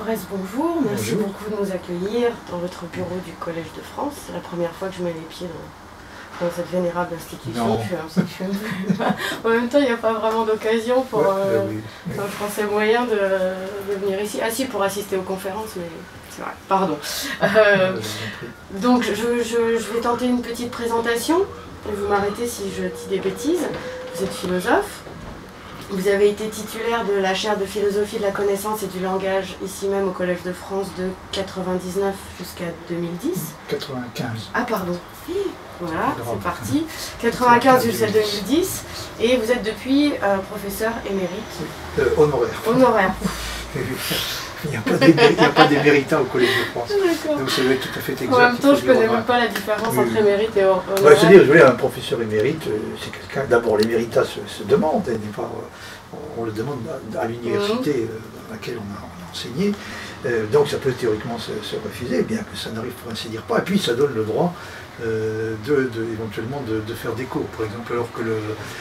Jaurès, bonjour. Merci Bonjour. beaucoup de nous accueillir dans votre bureau du Collège de France. C'est la première fois que je mets les pieds dans cette vénérable institution. Non. En même temps, il n'y a pas vraiment d'occasion pour oui. un Français moyen de venir ici. Ah si, pour assister aux conférences, mais c'est vrai, pardon. Donc je vais tenter une petite présentation. Vous m'arrêtez si je dis des bêtises. Vous êtes philosophe. Vous avez été titulaire de la chaire de philosophie de la connaissance et du langage ici même au Collège de France de 99 jusqu'à 2010. 95. Ah pardon. Voilà, c'est parti. 95 jusqu'à 2010. Et vous êtes depuis professeur émérite. Honoraire. Honoraire. Il n'y a pas d'éméritat au Collège de France. Donc ça doit être tout à fait exact. En même temps, je ne connais même pas la différence entre émérite et honoraire. C'est-à-dire, je voulais un professeur émérite, c'est quelqu'un, d'abord l'éméritat se demande, on le demande à l'université à laquelle on a enseigné, donc ça peut théoriquement se refuser, bien que ça n'arrive pour ainsi dire pas, et puis ça donne le droit éventuellement de faire des cours, par exemple, alors que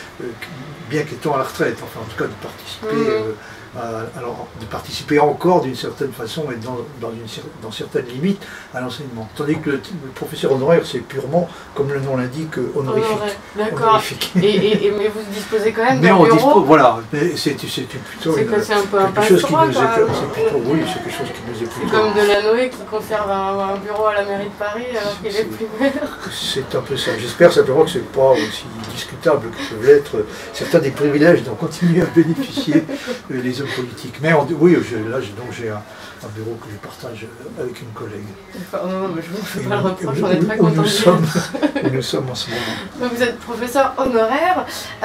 bien qu'étant à la retraite, enfin en tout cas de participer, alors de participer encore d'une certaine façon et dans certaines limites à l'enseignement. Tandis que le professeur honoraire, c'est purement, comme le nom l'indique, honorifique. D'accord. Mais vous disposez quand même d'un bureau. bureau. Voilà, mais c'est plutôt c'est un peu un quelque chose qui nous passe-droit, oui, c'est quelque chose qui nous est plutôt... C'est comme Delanoë qui conserve un bureau à la mairie de Paris alors qu'il est plus maire. C'est un peu ça. J'espère simplement que ce n'est pas aussi discutable que peuvent l'être certains des privilèges dont continuent à bénéficier les hommes politiques. Mais oui, j'ai un bureau que je partage avec une collègue. Non, mais je ne vous fais pas le reproche, on est très contents où nous sommes en ce moment. Donc vous êtes professeur honoraire.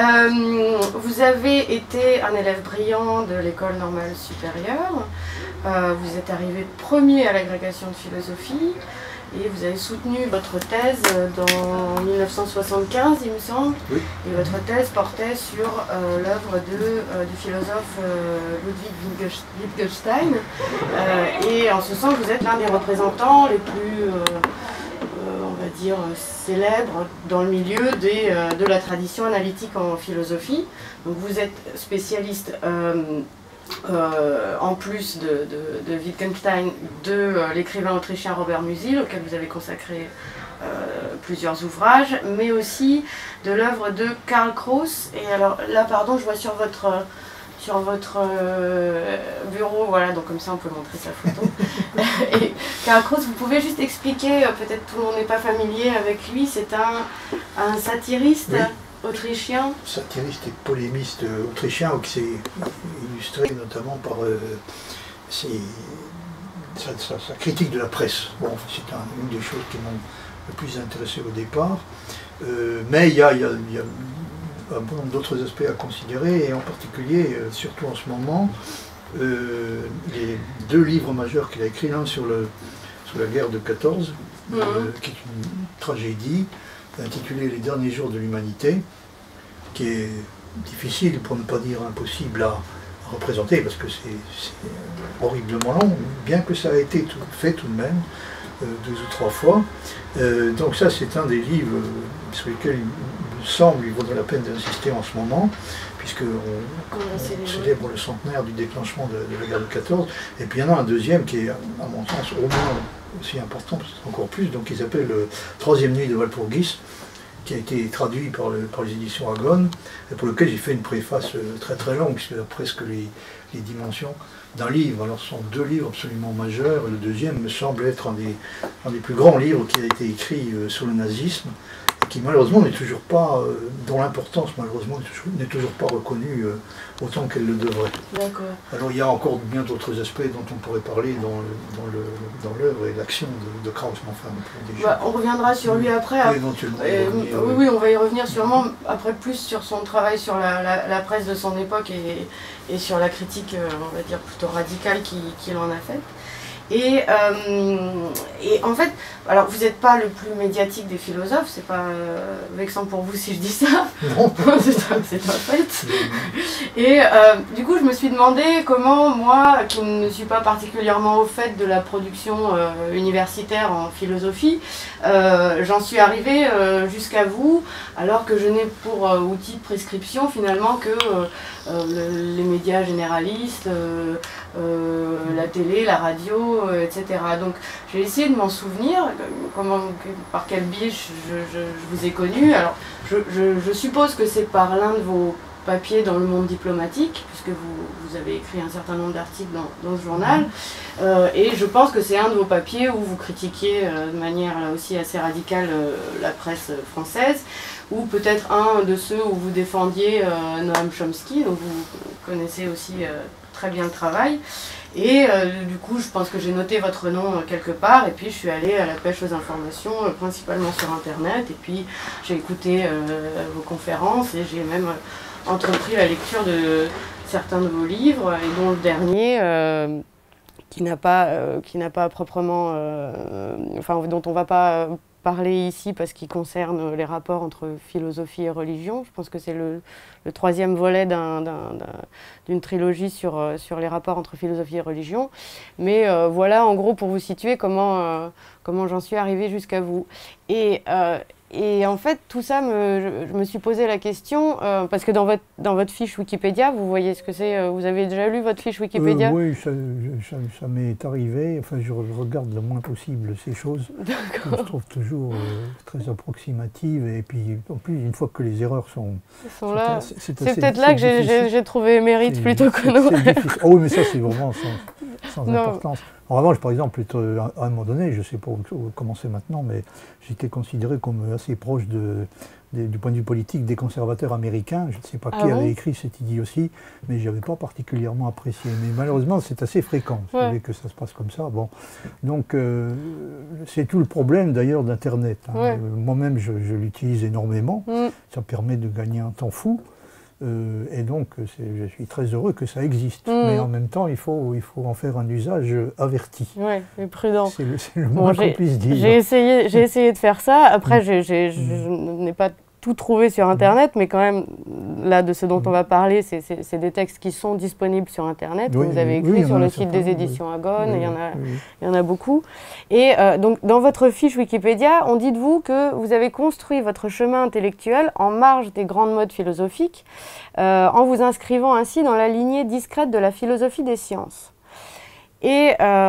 Vous avez été un élève brillant de l'école normale supérieure. Vous êtes arrivé premier à l'agrégation de philosophie. Et vous avez soutenu votre thèse en 1975, il me semble. Oui. Et votre thèse portait sur l'œuvre du philosophe Ludwig Wittgenstein. Et en ce sens, vous êtes l'un des représentants les plus, on va dire, célèbres dans le milieu de la tradition analytique en philosophie. Donc vous êtes spécialiste en plus de Wittgenstein, de l'écrivain autrichien Robert Musil, auquel vous avez consacré plusieurs ouvrages, mais aussi de l'œuvre de Karl Kraus. Et alors là, pardon, je vois sur votre bureau, voilà, donc comme ça on peut montrer sa photo. Et Karl Kraus, vous pouvez juste expliquer, peut-être tout le monde n'est pas familier avec lui, c'est un satiriste. Oui. Autrichien. Satiriste et polémiste autrichien qui s'est illustré notamment par sa critique de la presse. Bon, c'est une des choses qui m'ont le plus intéressé au départ. Mais il y a un bon nombre d'autres aspects à considérer, et en particulier, surtout en ce moment, les deux livres majeurs qu'il a écrits, l'un sur la guerre de 14, qui est une tragédie, intitulé Les derniers jours de l'humanité, qui est difficile, pour ne pas dire impossible à représenter, parce que c'est horriblement long, bien que ça a été fait tout de même, 2 ou 3 fois. Donc ça, c'est un des livres sur lesquels il me semble qu'il vaudrait la peine d'insister en ce moment, puisqu'on célèbre le centenaire du déclenchement de la guerre de 14. Et puis il y en a un deuxième qui est, à mon sens, au moins aussi important, peut-être encore plus, donc il s'appelle Troisième nuit de Walpurgis, qui a été traduit par les éditions Agone, et pour lequel j'ai fait une préface très très longue, puisqu'il a presque les dimensions d'un livre. Alors ce sont 2 livres absolument majeurs, et le deuxième me semble être un des plus grands livres qui a été écrit sur le nazisme, et qui malheureusement n'est toujours pas, dont l'importance malheureusement n'est toujours pas reconnue autant qu'elle le devrait. D'accord. Alors il y a encore bien d'autres aspects dont on pourrait parler dans l'œuvre et l'action de Kraus, enfin, on reviendra sur lui après. Éventuellement. Oui, on va y revenir sûrement après, plus sur son travail sur la presse de son époque et sur la critique, on va dire, plutôt radicale qu'il en a faite. Et et en fait, alors vous n'êtes pas le plus médiatique des philosophes, c'est pas vexant pour vous si je dis ça, c'est un fait. Et du coup, je me suis demandé comment moi, qui ne suis pas particulièrement au fait de la production universitaire en philosophie, j'en suis arrivée jusqu'à vous, alors que je n'ai pour outil de prescription finalement que les médias généralistes, la télé, la radio, etc. Donc j'ai essayé de m'en souvenir, par quel biais je vous ai connu. Alors je suppose que c'est par l'un de vos papiers dans le monde diplomatique, puisque vous avez écrit un certain nombre d'articles dans ce journal, et je pense que c'est un de vos papiers où vous critiquiez de manière là aussi assez radicale la presse française, ou peut-être un de ceux où vous défendiez Noam Chomsky, donc vous connaissez aussi très bien le travail. Et du coup, je pense que j'ai noté votre nom quelque part, et puis je suis allée à la pêche aux informations, principalement sur Internet, et puis j'ai écouté vos conférences, et j'ai même entrepris la lecture de certains de vos livres, et dont le dernier, qui n'a pas proprement, enfin dont on ne va pas parler ici parce qu'il concerne les rapports entre philosophie et religion. Je pense que c'est le troisième volet d'une trilogie sur les rapports entre philosophie et religion. Mais voilà, en gros, pour vous situer comment j'en suis arrivée jusqu'à vous. Et en fait, tout ça, je me suis posé la question, parce que dans votre fiche Wikipédia, vous voyez ce que c'est, vous avez déjà lu votre fiche Wikipédia? Oui, ça m'est arrivé, enfin je regarde le moins possible ces choses, que je trouve toujours très approximatives, et puis en plus, une fois que les erreurs sont là, c'est peut-être là que j'ai trouvé mérite plutôt que non. Oh oui, mais ça c'est vraiment sans importance. En revanche, par exemple, à un moment donné, je ne sais pas où commencer maintenant, mais j'étais considéré comme assez proche du point de vue politique des conservateurs américains. Je ne sais pas qui avait écrit cette idiotie, mais je n'avais pas particulièrement apprécié. Mais malheureusement, c'est assez fréquent, vous savez, que ça se passe comme ça. Bon. Donc, c'est tout le problème d'ailleurs d'Internet. Hein. Moi-même, je l'utilise énormément. Ça permet de gagner un temps fou. Et donc, je suis très heureux que ça existe. Mais en même temps, il faut en faire un usage averti. Oui, et prudent. C'est le moins qu'on puisse dire. J'ai essayé de faire ça. Après, je n'ai pas tout trouvé sur Internet, mais quand même, là, de ce dont on va parler, c'est des textes qui sont disponibles sur Internet, que vous avez écrits sur le site des éditions Agone, il y en a beaucoup. Et donc, dans votre fiche Wikipédia, on dit de vous que vous avez construit votre chemin intellectuel en marge des grandes modes philosophiques, en vous inscrivant ainsi dans la lignée discrète de la philosophie des sciences. Et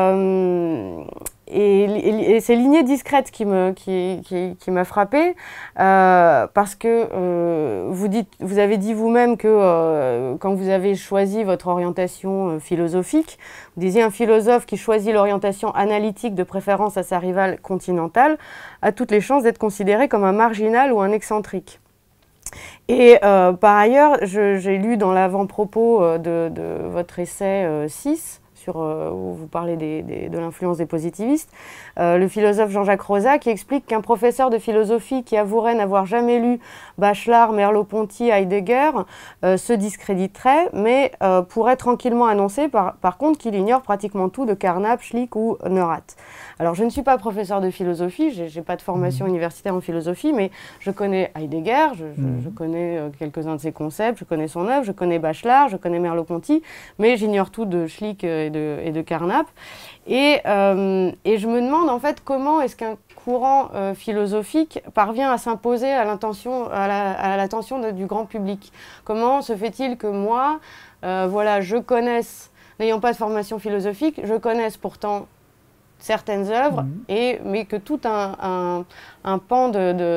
ces lignées discrètes qui m'a frappée, parce que vous avez dit vous-même que quand vous avez choisi votre orientation philosophique, vous disiez un philosophe qui choisit l'orientation analytique de préférence à sa rivale continentale a toutes les chances d'être considéré comme un marginal ou un excentrique. Et par ailleurs, j'ai lu dans l'avant-propos de votre essai 6, où vous parlez de l'influence des positivistes, le philosophe Jean-Jacques Rosa qui explique qu'un professeur de philosophie qui avouerait n'avoir jamais lu Bachelard, Merleau-Ponty, Heidegger se discréditerait, mais pourrait tranquillement annoncer par contre qu'il ignore pratiquement tout de Carnap, Schlick ou Neurath. Alors je ne suis pas professeur de philosophie, je n'ai pas de formation universitaire en philosophie, mais je connais Heidegger, je connais quelques-uns de ses concepts, je connais son œuvre, je connais Bachelard, je connais Merleau-Ponty, mais j'ignore tout de Schlick et de Carnap. Et je me demande en fait comment est-ce qu'un courant philosophique parvient à s'imposer à l'attention du grand public. Comment se fait-il que moi, voilà, je connaisse, n'ayant pas de formation philosophique, je connaisse pourtant certaines œuvres, mais que tout un pan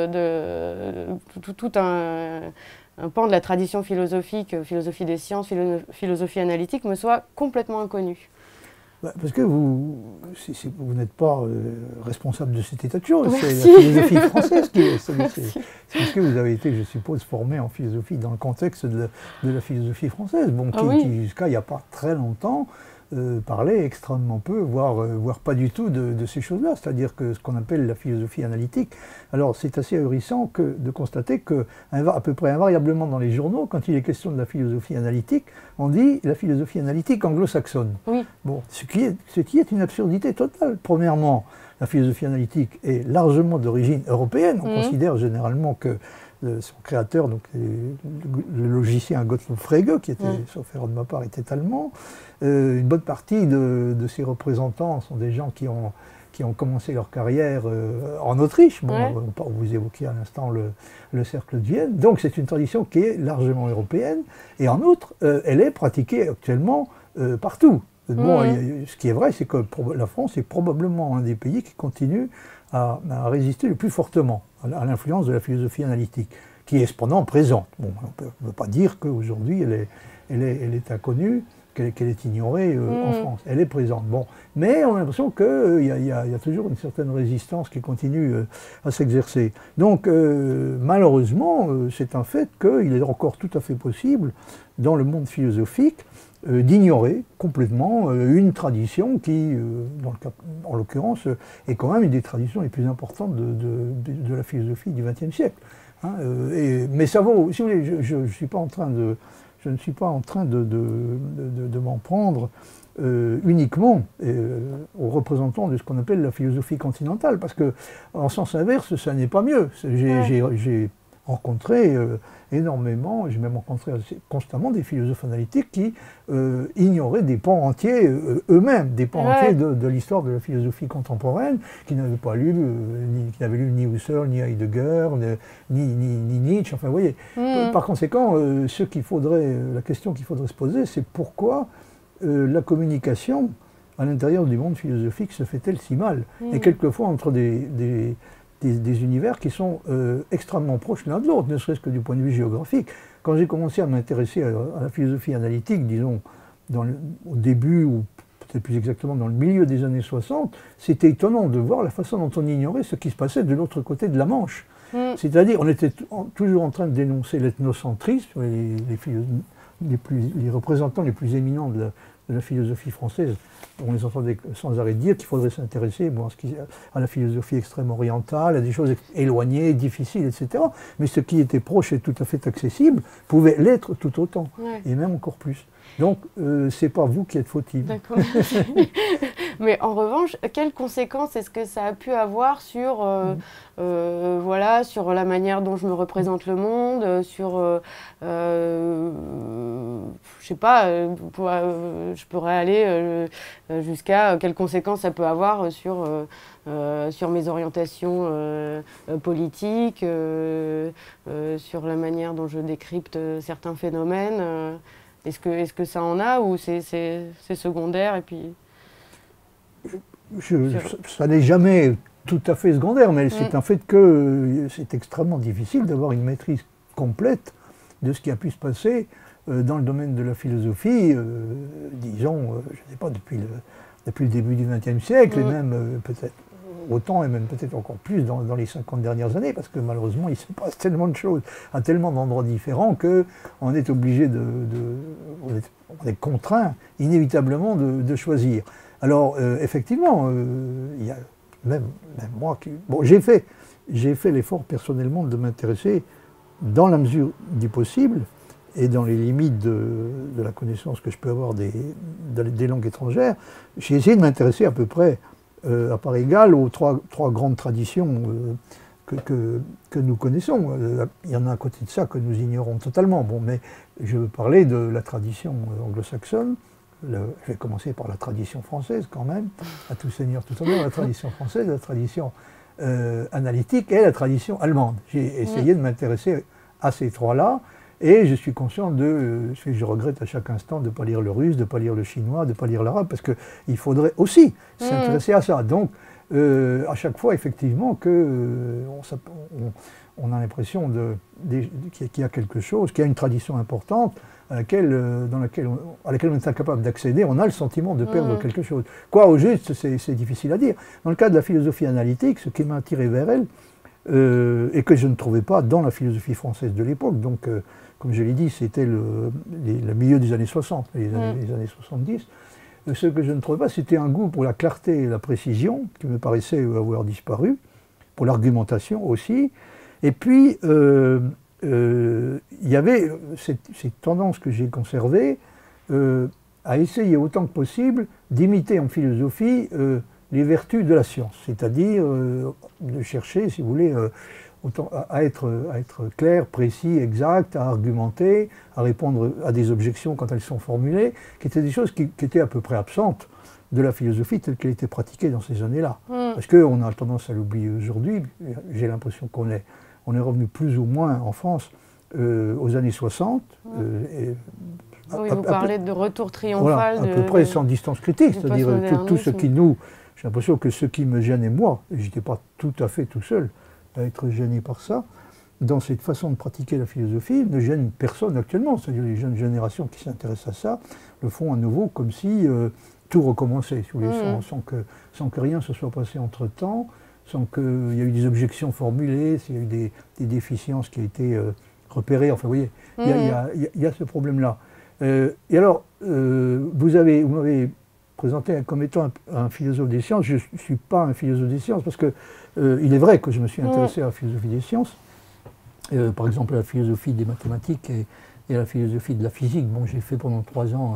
un pan de la tradition philosophique, philosophie des sciences, philosophie analytique, me soit complètement inconnu. Parce que vous n'êtes pas responsable de cet état de choses, c'est la philosophie française qui est. C'est parce que vous avez été, je suppose, formé en philosophie dans le contexte de la philosophie française, bon, qui jusqu'à il n'y a pas très longtemps parlait extrêmement peu, voire pas du tout de ces choses-là, c'est-à-dire que ce qu'on appelle la philosophie analytique. Alors c'est assez ahurissant de constater que à peu près invariablement dans les journaux, quand il est question de la philosophie analytique, on dit la philosophie analytique anglo-saxonne. Oui. Bon, ce qui est une absurdité totale. Premièrement, la philosophie analytique est largement d'origine européenne. On considère généralement que son créateur, donc le logicien Gottlob Frege, qui était, sauf erreur de ma part, était allemand. Une bonne partie de ses représentants sont des gens qui ont commencé leur carrière en Autriche. Bon, vous évoquiez à l'instant le cercle de Vienne. Donc c'est une tradition qui est largement européenne. Et en outre, elle est pratiquée actuellement partout. Bon, ce qui est vrai, c'est que la France est probablement un des pays qui continue à résister le plus fortement à l'influence de la philosophie analytique, qui est cependant présente. Bon, on ne peut pas dire qu'aujourd'hui elle est inconnue, qu'elle est ignorée en France. Elle est présente. Bon. Mais on a l'impression qu'il y a toujours une certaine résistance qui continue à s'exercer. Donc, malheureusement, c'est un fait qu'il est encore tout à fait possible, dans le monde philosophique, d'ignorer complètement une tradition qui, en l'occurrence, est quand même une des traditions les plus importantes de la philosophie du XXe siècle. Hein, mais ça vaut, si vous voulez, je ne suis pas en train de m'en prendre uniquement aux représentants de ce qu'on appelle la philosophie continentale, parce que en sens inverse, ça n'est pas mieux. J'ai rencontré énormément, j'ai même rencontré constamment des philosophes analytiques qui ignoraient des pans entiers eux-mêmes, des pans entiers de l'histoire de la philosophie contemporaine, qui n'avaient pas lu, qui n'avaient lu ni Husserl, ni Heidegger, ni Nietzsche, enfin vous voyez. Par conséquent, la question qu'il faudrait se poser, c'est pourquoi la communication à l'intérieur du monde philosophique se fait-elle si mal, et quelquefois entre des univers qui sont extrêmement proches l'un de l'autre, ne serait-ce que du point de vue géographique. Quand j'ai commencé à m'intéresser à la philosophie analytique, disons, au début, ou peut-être plus exactement dans le milieu des années 60, c'était étonnant de voir la façon dont on ignorait ce qui se passait de l'autre côté de la Manche. C'est-à-dire, on était toujours en train de dénoncer l'ethnocentrisme, les représentants les plus éminents de la philosophie française. On les entendait sans arrêt dire qu'il faudrait s'intéresser à la philosophie extrême orientale, à des choses éloignées, difficiles, etc. Mais ce qui était proche et tout à fait accessible pouvait l'être tout autant, et même encore plus. Donc, c'est pas vous qui êtes fautif. D'accord. Mais en revanche, quelles conséquences est-ce que ça a pu avoir sur, voilà, sur la manière dont je me représente le monde, sur, je sais pas, je pourrais aller jusqu'à quelles conséquences ça peut avoir sur mes orientations politiques, sur la manière dont je décrypte certains phénomènes. Est-ce que ça en a ou c'est secondaire et puis... Ça n'est jamais tout à fait secondaire, mais c'est un fait que c'est extrêmement difficile d'avoir une maîtrise complète de ce qui a pu se passer dans le domaine de la philosophie, disons, je ne sais pas, depuis le début du XXe siècle, et même peut-être autant, et même peut-être encore plus dans les 50 dernières années, parce que malheureusement, il se passe tellement de choses à tellement d'endroits différents qu'on est obligé on est contraint inévitablement de choisir. Alors, effectivement, il y a même moi qui... Bon, j'ai fait l'effort personnellement de m'intéresser, dans la mesure du possible, et dans les limites de la connaissance que je peux avoir des langues étrangères, j'ai essayé de m'intéresser à peu près à part égale aux trois grandes traditions que nous connaissons. Il y en a à côté de ça que nous ignorons totalement. Bon, mais je veux parler de la tradition anglo-saxonne. Je vais commencer par la tradition française quand même, à tout seigneur, tout honneur, la tradition française, la tradition analytique et la tradition allemande. J'ai essayé de m'intéresser à ces trois-là, et je suis conscient je regrette à chaque instant de ne pas lire le russe, de ne pas lire le chinois, de ne pas lire l'arabe, parce qu'il faudrait aussi s'intéresser à ça. Donc, à chaque fois, effectivement, on a l'impression qu'il y a quelque chose, qu'il y a une tradition importante à laquelle on est incapable d'accéder, on a le sentiment de perdre quelque chose. Quoi, au juste, c'est difficile à dire. Dans le cas de la philosophie analytique, ce qui m'a attiré vers elle, et que je ne trouvais pas dans la philosophie française de l'époque, donc, comme je l'ai dit, c'était le milieu des années 60, les années 70, ce que je ne trouvais pas, c'était un goût pour la clarté et la précision, qui me paraissait avoir disparu, pour l'argumentation aussi. Et puis, il y avait cette tendance que j'ai conservée à essayer autant que possible d'imiter en philosophie les vertus de la science, c'est-à-dire de chercher, si vous voulez, à être clair, précis, exact, à argumenter, à répondre à des objections quand elles sont formulées, qui étaient des choses qui étaient à peu près absentes de la philosophie telle qu'elle était pratiquée dans ces années-là. Parce qu'on a tendance à l'oublier aujourd'hui. J'ai l'impression qu'on est revenu plus ou moins en France aux années 60. Oui, vous parlez de retour triomphal. Voilà, à peu près sans distance critique, c'est-à-dire tout ce qui nous... J'ai l'impression que ce qui me gênait moi, et je n'étais pas tout à fait tout seul à être gêné par ça, dans cette façon de pratiquer la philosophie, ne gêne personne actuellement. C'est-à-dire les jeunes générations qui s'intéressent à ça le font à nouveau comme si tout recommençait, sans que rien se soit passé entre-temps, sans qu'il y ait eu des objections formulées, s'il y a eu des déficiences qui ont été repérées. Enfin, vous voyez, il y a ce problème-là. Et alors, vous m'avez présenté comme étant un philosophe des sciences. Je ne suis pas un philosophe des sciences parce que il est vrai que je me suis intéressé à la philosophie des sciences, par exemple à la philosophie des mathématiques et à la philosophie de la physique. Bon, j'ai fait pendant 3 ans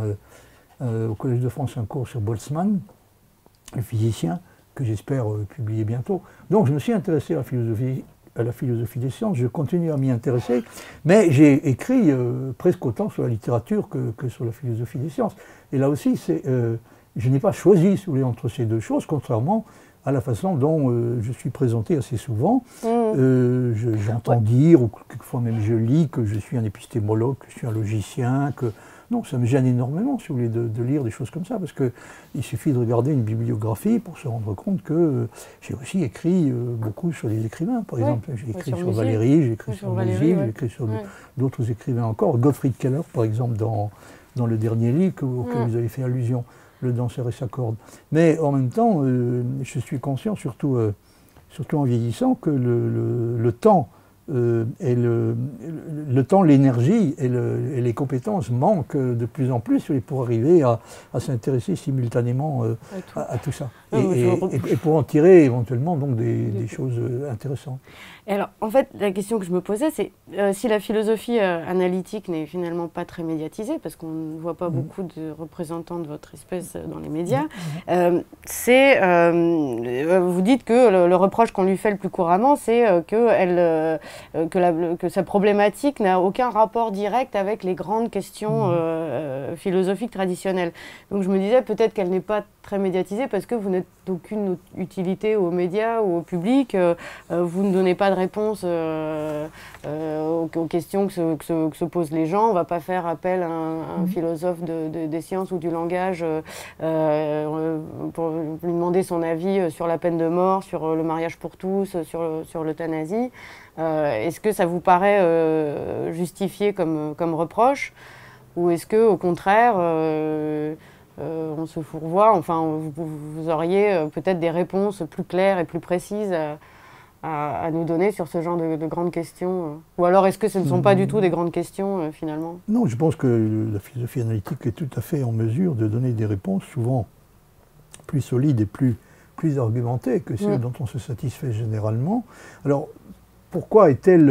au Collège de France un cours sur Boltzmann, le physicien, que j'espère publier bientôt. Donc je me suis intéressé à la philosophie des sciences, je continue à m'y intéresser, mais j'ai écrit presque autant sur la littérature que sur la philosophie des sciences. Et là aussi, je n'ai pas choisi, si vous voulez, entre ces deux choses, contrairement à la façon dont je suis présenté assez souvent. J'entends dire, ou quelquefois même je lis, que je suis un épistémologue, que je suis un logicien, que... Non, ça me gêne énormément, si vous voulez, de lire des choses comme ça, parce qu'il suffit de regarder une bibliographie pour se rendre compte que j'ai aussi écrit beaucoup sur les écrivains. Par exemple, j'ai écrit sur Valéry, j'ai écrit sur Musil, j'ai écrit sur d'autres écrivains encore. Gottfried Keller, par exemple, dans le dernier livre auquel vous avez fait allusion, Le danseur et sa corde. Mais en même temps, je suis conscient, surtout en vieillissant, que le temps et le temps, l'énergie et les compétences manquent de plus en plus pour arriver à s'intéresser simultanément à tout ça. Et pour en tirer éventuellement donc des choses intéressantes. Et alors, en fait, la question que je me posais, c'est si la philosophie analytique n'est finalement pas très médiatisée, parce qu'on ne voit pas beaucoup de représentants de votre espèce dans les médias, vous dites que le reproche qu'on lui fait le plus couramment, c'est que sa problématique n'a aucun rapport direct avec les grandes questions philosophiques traditionnelles. Donc je me disais peut-être qu'elle n'est pas très médiatisée parce que vous n'êtes d'aucune utilité aux médias ou au public, vous ne donnez pas de réponse aux questions que se posent les gens. On ne va pas faire appel à un philosophe des sciences ou du langage pour lui demander son avis sur la peine de mort, sur le mariage pour tous, sur l'euthanasie. Est-ce que ça vous paraît justifié comme reproche, ou est-ce que au contraire on se fourvoie, enfin vous auriez peut-être des réponses plus claires et plus précises à nous donner sur ce genre de grandes questions, ou alors est-ce que ce ne sont pas du tout des grandes questions finalement? Non, je pense que la philosophie analytique est tout à fait en mesure de donner des réponses souvent plus solides et plus argumentées que celles dont on se satisfait généralement. Alors pourquoi a-t-elle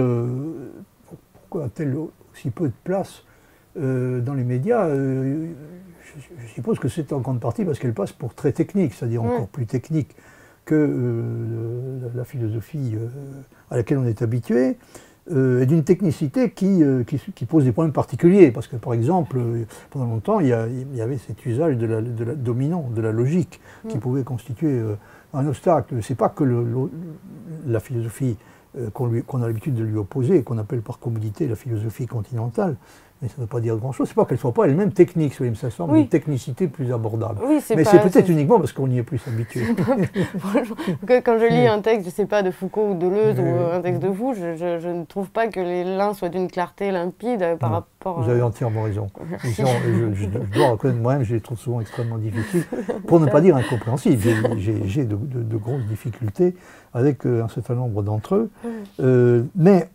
aussi peu de place dans les médias? Je suppose que c'est en grande partie parce qu'elle passe pour très technique, c'est-à-dire encore plus technique que la philosophie à laquelle on est habitué, et d'une technicité qui pose des problèmes particuliers. Parce que, par exemple, pendant longtemps, il y avait cet usage dominant de la logique qui pouvait constituer un obstacle. C'est pas que la philosophie qu'on a l'habitude de lui opposer, qu'on appelle par commodité la philosophie continentale, mais ça ne veut pas dire grand-chose. C'est pas qu'elle ne soit pas elle-même technique, ça semble une technicité plus abordable. Oui, mais c'est peut-être uniquement parce qu'on y est plus habitué. Quand je lis un texte, je ne sais pas, de Foucault ou Deleuze ou un texte de vous, je ne trouve pas que l'un soit d'une clarté limpide par rapport... Vous avez entièrement raison. Je dois reconnaître moi-même, je les trouve souvent extrêmement difficiles, pour ne pas dire incompréhensibles. J'ai de grosses difficultés avec un certain nombre d'entre eux.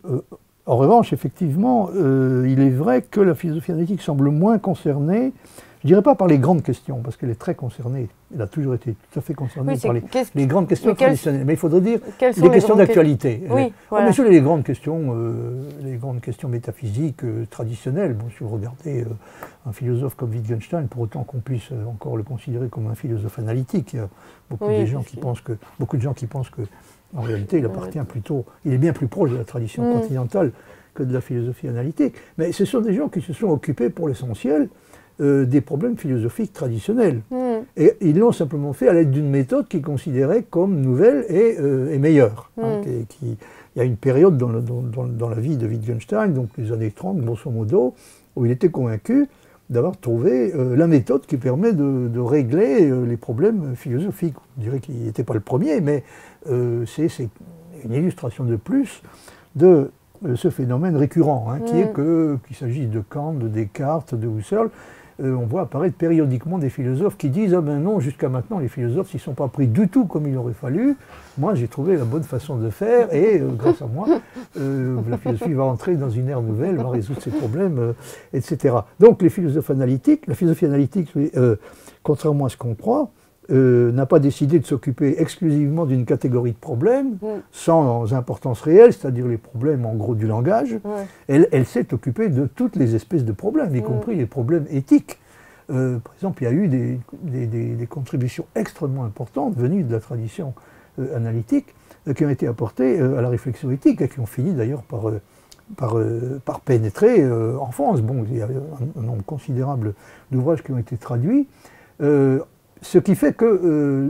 En revanche, effectivement, il est vrai que la philosophie analytique semble moins concernée je ne dirais pas par les grandes questions, parce qu'elle est très concernée, elle a toujours été tout à fait concernée par les grandes questions traditionnelles, mais il faudrait dire les questions d'actualité. Oui, voilà. Bien sûr, les grandes questions métaphysiques traditionnelles. Bon, si vous regardez un philosophe comme Wittgenstein, pour autant qu'on puisse encore le considérer comme un philosophe analytique, il y a beaucoup de gens qui pensent que, en réalité, il est bien plus proche de la tradition continentale que de la philosophie analytique. Mais ce sont des gens qui se sont occupés pour l'essentiel des problèmes philosophiques traditionnels. Et ils l'ont simplement fait à l'aide d'une méthode qui est considérée comme nouvelle et meilleure. Il y a une période dans la vie de Wittgenstein, donc les années 30, grosso modo, où il était convaincu d'avoir trouvé la méthode qui permet de régler les problèmes philosophiques. Je dirais qu'il n'était pas le premier, mais c'est une illustration de plus de ce phénomène récurrent, qui est qu'il s'agisse de Kant, de Descartes, de Husserl, on voit apparaître périodiquement des philosophes qui disent « Ah ben non, jusqu'à maintenant, les philosophes s'y sont pas pris du tout comme il aurait fallu. Moi, j'ai trouvé la bonne façon de faire et grâce à moi, la philosophie va entrer dans une ère nouvelle, va résoudre ses problèmes, etc. » Donc la philosophie analytique, contrairement à ce qu'on croit, n'a pas décidé de s'occuper exclusivement d'une catégorie de problèmes sans importance réelle, c'est-à-dire les problèmes en gros du langage. Elle s'est occupée de toutes les espèces de problèmes, y compris les problèmes éthiques. Par exemple, il y a eu des contributions extrêmement importantes venues de la tradition analytique qui ont été apportées à la réflexion éthique et qui ont fini d'ailleurs par pénétrer en France. Bon, il y a un nombre considérable d'ouvrages qui ont été traduits. Ce qui fait que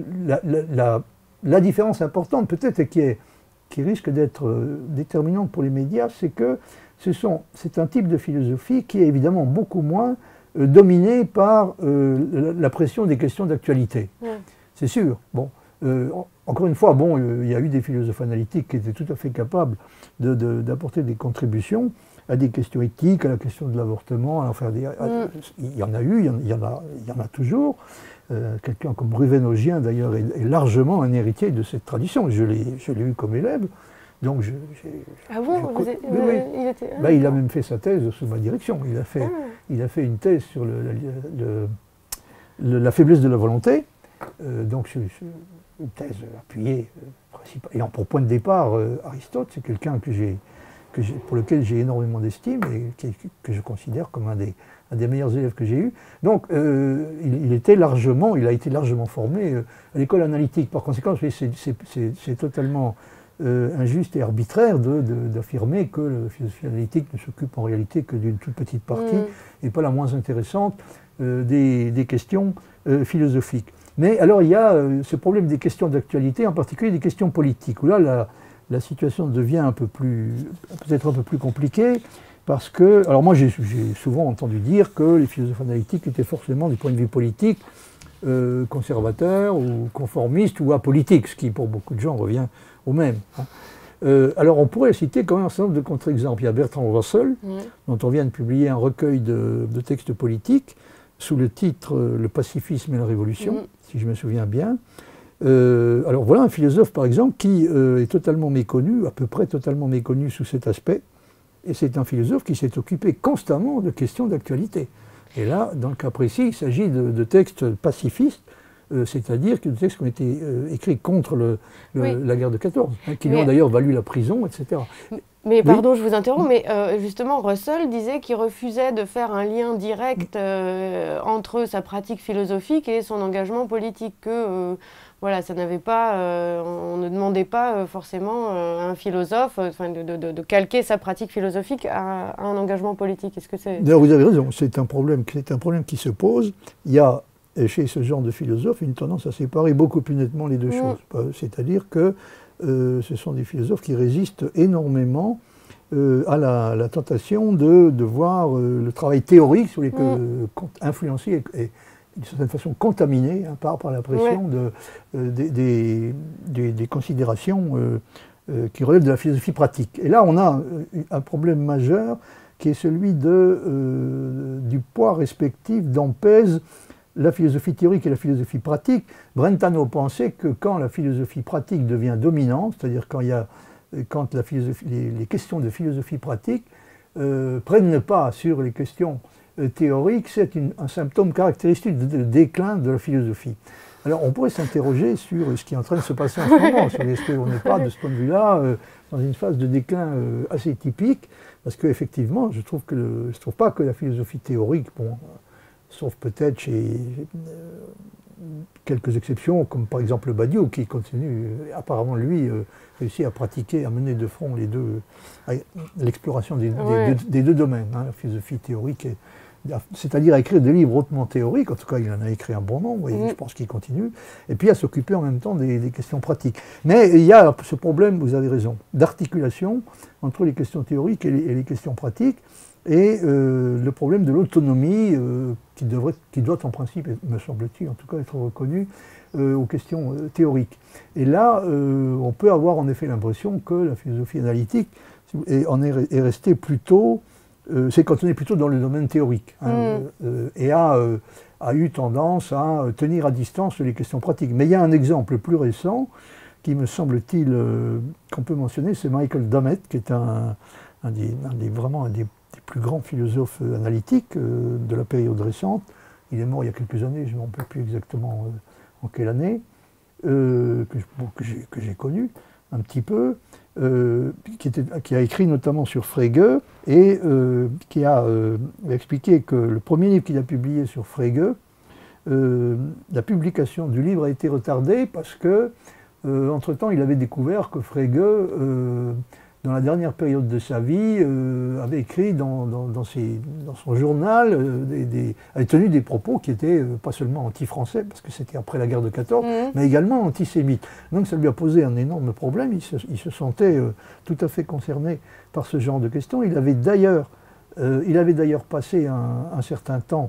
la différence importante, peut-être, et qui risque d'être déterminante pour les médias, c'est que c'est un type de philosophie qui est évidemment beaucoup moins dominé par la pression des questions d'actualité. C'est sûr. Bon, encore une fois, il y a eu des philosophes analytiques qui étaient tout à fait capables d'apporter des contributions à des questions éthiques, à la question de l'avortement. Il y en a eu, il y en a toujours. Quelqu'un comme Ruvén-Augien, d'ailleurs, est largement un héritier de cette tradition. Je l'ai eu comme élève. Donc ah bon il a même fait sa thèse sous ma direction. Il a fait une thèse sur la faiblesse de la volonté. Donc une thèse appuyée, ayant pour point de départ Aristote. C'est quelqu'un pour lequel j'ai énormément d'estime et que je considère comme un des meilleurs élèves que j'ai eu. Donc, il a été largement formé à l'école analytique. Par conséquent, c'est totalement injuste et arbitraire d'affirmer que la philosophie analytique ne s'occupe en réalité que d'une toute petite partie et pas la moins intéressante des questions philosophiques. Mais alors, il y a ce problème des questions d'actualité, en particulier des questions politiques, où là, la situation devient peut-être un peu plus compliquée. Parce que, alors moi j'ai souvent entendu dire que les philosophes analytiques étaient forcément du point de vue politique conservateurs ou conformistes ou apolitiques, ce qui pour beaucoup de gens revient au même. Alors on pourrait citer quand même un certain nombre de contre-exemples. Il y a Bertrand Russell, dont on vient de publier un recueil de textes politiques sous le titre « Le pacifisme et la révolution », si je me souviens bien. Alors voilà un philosophe par exemple qui est totalement méconnu, à peu près totalement méconnu sous cet aspect. Et c'est un philosophe qui s'est occupé constamment de questions d'actualité. Et là, dans le cas précis, il s'agit de textes pacifistes, c'est-à-dire de textes qui ont été écrits contre la guerre de 14, qui lui ont d'ailleurs valu la prison, etc. Mais pardon, je vous interromps, mais justement, Russell disait qu'il refusait de faire un lien direct entre sa pratique philosophique et son engagement politique, que voilà, ça n'avait pas, on ne demandait pas forcément à un philosophe de calquer sa pratique philosophique à un engagement politique. Est-ce que c'est... D'ailleurs, vous avez raison, c'est un problème qui se pose. Il y a chez ce genre de philosophes une tendance à séparer beaucoup plus nettement les deux choses. C'est-à-dire que ce sont des philosophes qui résistent énormément à la tentation de voir le travail théorique sur les influencé et d'une certaine façon contaminé par la pression des considérations qui relèvent de la philosophie pratique. Et là, on a un problème majeur qui est celui du poids respectif dont pèse la philosophie théorique et la philosophie pratique. Brentano pensait que quand la philosophie pratique devient dominante, c'est-à-dire quand les questions de philosophie pratique prennent le pas sur les questions théorique, c'est un symptôme caractéristique du déclin de la philosophie. Alors on pourrait s'interroger sur ce qui est en train de se passer en ce moment, sur est-ce qu'on n'est pas, de ce point de vue-là, dans une phase de déclin assez typique, parce qu'effectivement, je trouve pas que la philosophie théorique, bon, sauf peut-être chez quelques exceptions, comme par exemple Badiou, qui continue, apparemment lui, réussit à pratiquer, à mener de front l'exploration des deux domaines, hein, la philosophie théorique, c'est-à-dire à écrire des livres hautement théoriques, en tout cas il en a écrit un bon nombre, et je pense qu'il continue, et puis à s'occuper en même temps des questions pratiques. Mais il y a ce problème, vous avez raison, d'articulation entre les questions théoriques et les questions pratiques, et le problème de l'autonomie qui doit en principe, me semble-t-il, en tout cas être reconnu aux questions théoriques. Et là, on peut avoir en effet l'impression que la philosophie analytique est restée plutôt, s'est cantonnée plutôt dans le domaine théorique, hein, et a eu tendance à tenir à distance les questions pratiques. Mais il y a un exemple plus récent qui me semble-t-il qu'on peut mentionner, c'est Michael Dummett, qui est vraiment un des plus grands philosophes analytiques de la période récente. Il est mort il y a quelques années, je ne me rappelle plus exactement en quelle année, que j'ai connu un petit peu, qui a écrit notamment sur Frege, et qui a expliqué que le premier livre qu'il a publié sur Frege, la publication du livre a été retardée parce que, entre-temps, il avait découvert que Frege, dans la dernière période de sa vie, avait écrit dans son journal, avait tenu des propos qui étaient pas seulement anti-français, parce que c'était après la guerre de 14, mais également antisémites. Donc ça lui a posé un énorme problème, il se sentait tout à fait concerné par ce genre de questions. Il avait d'ailleurs passé un certain temps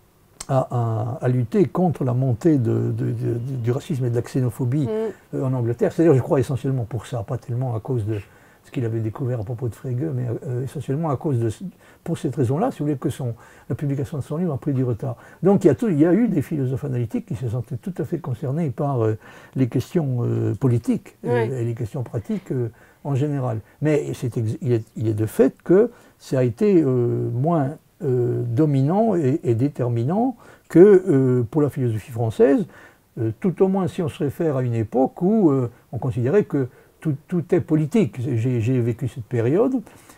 à lutter contre la montée du racisme et de la xénophobie en Angleterre. C'est-à-dire, je crois, essentiellement pour ça, pas tellement à cause de ce qu'il avait découvert à propos de Frege, mais essentiellement pour cette raison-là, si vous voulez, que la publication de son livre a pris du retard. Donc il y a eu des philosophes analytiques qui se sentaient tout à fait concernés par les questions politiques et les questions pratiques en général. Mais il est de fait que ça a été moins dominant et déterminant que pour la philosophie française, tout au moins si on se réfère à une époque où on considérait que tout est politique. J'ai vécu cette période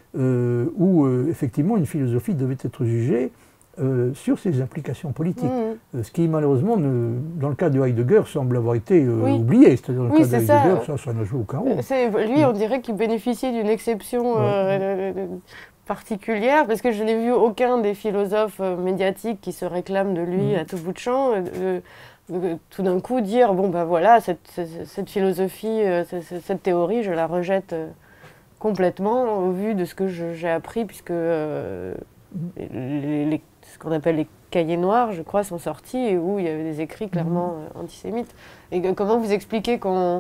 où effectivement une philosophie devait être jugée sur ses implications politiques. Ce qui malheureusement, dans le cas de Heidegger, semble avoir été oublié. C'est-à-dire dans le cas de Heidegger, ça n'a joué aucun rôle. Lui, on dirait qu'il bénéficiait d'une exception particulière, parce que je n'ai vu aucun des philosophes médiatiques qui se réclament de lui à tout bout de champ. Tout d'un coup dire, bon ben voilà, cette philosophie, cette théorie, je la rejette complètement au vu de ce que j'ai appris, puisque ce qu'on appelle les cahiers noirs, je crois, sont sortis, et où il y avait des écrits clairement antisémites. Et comment vous expliquez qu'on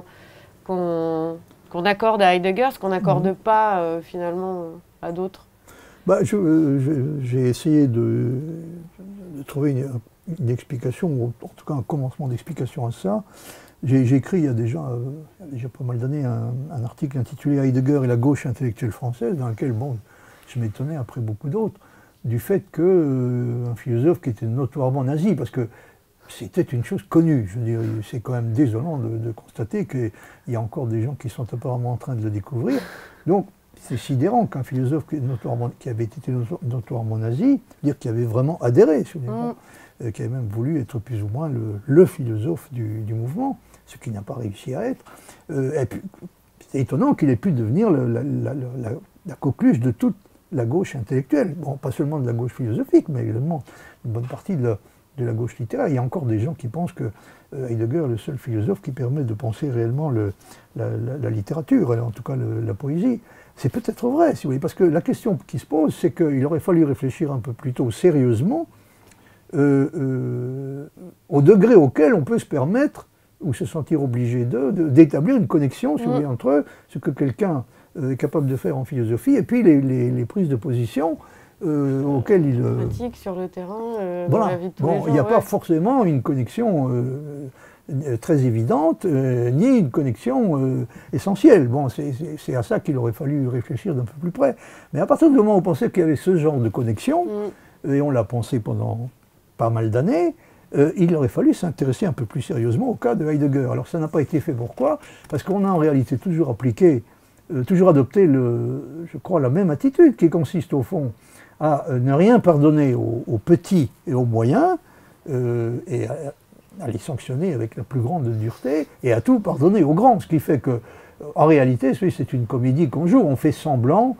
accorde à Heidegger ce qu'on n'accorde pas finalement à d'autres? J'ai essayé de trouver une explication, ou en tout cas un commencement d'explication à ça. J'ai écrit il y a déjà pas mal d'années un article intitulé Heidegger et la gauche intellectuelle française, dans lequel je m'étonnais, après beaucoup d'autres, du fait qu'un philosophe qui était notoirement nazi, parce que c'était une chose connue, je veux dire, c'est quand même désolant de constater qu'il y a encore des gens qui sont apparemment en train de le découvrir. Donc c'est sidérant qu'un philosophe qui avait été notoirement nazi, dire qu'il avait vraiment adhéré sur les bancs, qui avait même voulu être plus ou moins le philosophe du mouvement, ce qu'il n'a pas réussi à être. Et puis, c'est étonnant qu'il ait pu devenir la coqueluche de toute la gauche intellectuelle. Bon, pas seulement de la gauche philosophique, mais également une bonne partie de la gauche littéraire. Il y a encore des gens qui pensent que Heidegger est le seul philosophe qui permet de penser réellement la littérature, en tout cas la poésie. C'est peut-être vrai, si vous voulez, parce que la question qui se pose, c'est qu'il aurait fallu réfléchir un peu plus tôt sérieusement au degré auquel on peut se permettre ou se sentir obligé d'établir une connexion, si vous voulez, entre ce que quelqu'un est capable de faire en philosophie et puis les prises de position auxquelles il... pratique sur le terrain, voilà. Dans la vie de tous les jours. Il n'y a pas forcément une connexion très évidente, ni une connexion essentielle. Bon, c'est à ça qu'il aurait fallu réfléchir d'un peu plus près. Mais à partir du moment où on pensait qu'il y avait ce genre de connexion, et on l'a pensé pendant pas mal d'années, il aurait fallu s'intéresser un peu plus sérieusement au cas de Heidegger. Alors ça n'a pas été fait, pourquoi? Parce qu'on a en réalité toujours appliqué, toujours adopté, je crois, la même attitude qui consiste au fond à ne rien pardonner aux petits et aux moyens, et à les sanctionner avec la plus grande dureté, et à tout pardonner aux grands. Ce qui fait que, en réalité, c'est une comédie qu'on joue. On fait semblant,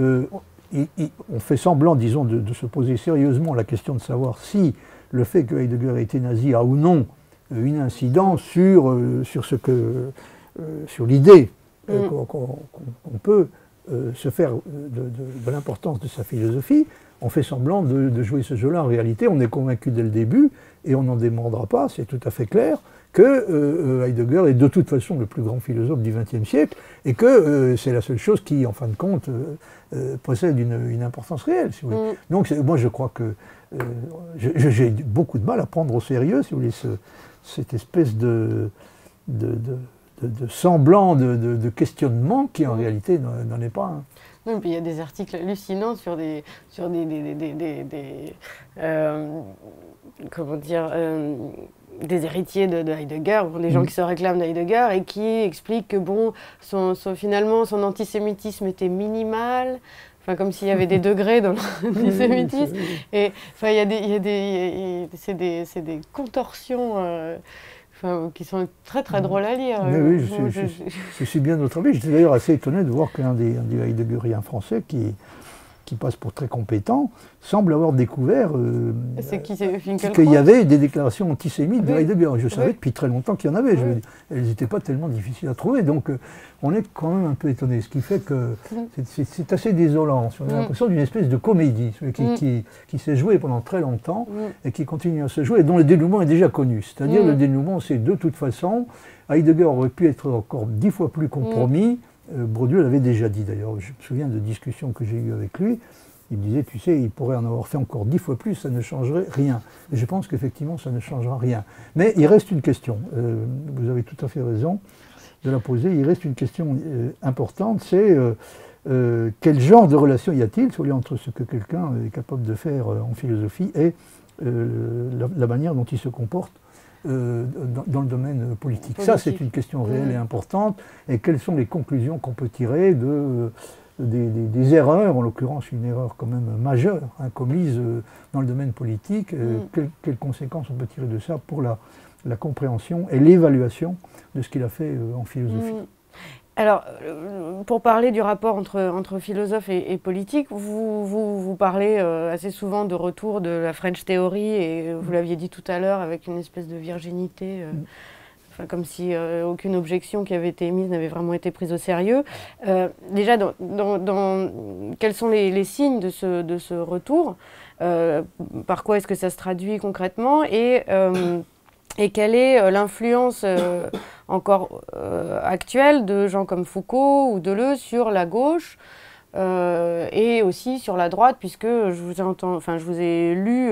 disons, de se poser sérieusement la question de savoir si le fait que Heidegger ait été nazi a ou non une incidence sur l'idée qu'on peut se faire de l'importance de sa philosophie. On fait semblant de jouer ce jeu-là. En réalité, on est convaincu dès le début, et on n'en démordra pas, c'est tout à fait clair, que Heidegger est de toute façon le plus grand philosophe du XXe siècle, et que c'est la seule chose qui, en fin de compte, possède une importance réelle. Si vous voulez. Donc moi je crois que j'ai beaucoup de mal à prendre au sérieux, si vous voulez, cette espèce de semblant de questionnement qui en réalité n'en est pas un. Oui, puis il y a des articles hallucinants sur comment dire, des héritiers de Heidegger, des gens qui se réclament d'Heidegger et qui expliquent que bon, finalement son antisémitisme était minimal. Enfin, comme s'il y avait des degrés dans l'antisémitisme. Et enfin, c'est des contorsions qui sont très très drôles à lire. Mais oui, je suis bien de votre avis. J'étais d'ailleurs assez étonné de voir qu'un des Heideggeriens français qui passe pour très compétent, semble avoir découvert qu'il y avait des déclarations antisémites de Heidegger. Je savais depuis très longtemps qu'il y en avait. Elles n'étaient pas tellement difficiles à trouver. Donc on est quand même un peu étonné. Ce qui fait que c'est assez désolant. On a l'impression d'une espèce de comédie qui s'est jouée pendant très longtemps et qui continue à se jouer et dont le dénouement est déjà connu. C'est-à-dire le dénouement, c'est de toute façon, Heidegger aurait pu être encore 10 fois plus compromis. Bourdieu l'avait déjà dit d'ailleurs, je me souviens de discussions que j'ai eues avec lui, il me disait, tu sais, il pourrait en avoir fait encore 10 fois plus, ça ne changerait rien. Et je pense qu'effectivement, ça ne changera rien. Mais il reste une question, vous avez tout à fait raison de la poser, il reste une question importante, c'est quel genre de relation y a-t-il entre ce que quelqu'un est capable de faire en philosophie et la manière dont il se comporte dans le domaine politique. Ça, c'est une question réelle et importante. Et quelles sont les conclusions qu'on peut tirer des erreurs, en l'occurrence une erreur quand même majeure, commise dans le domaine politique, quelles conséquences on peut tirer de ça pour la compréhension et l'évaluation de ce qu'il a fait en philosophie. Alors, pour parler du rapport entre philosophe et politique, vous parlez assez souvent de retour de la French Theory, et vous l'aviez dit tout à l'heure, avec une espèce de virginité, comme si aucune objection qui avait été émise n'avait vraiment été prise au sérieux. Déjà, quels sont les signes de ce retour? Par quoi est-ce que ça se traduit concrètement? Et quelle est l'influence encore actuelle de gens comme Foucault ou Deleuze sur la gauche et aussi sur la droite, puisque je vous ai lu,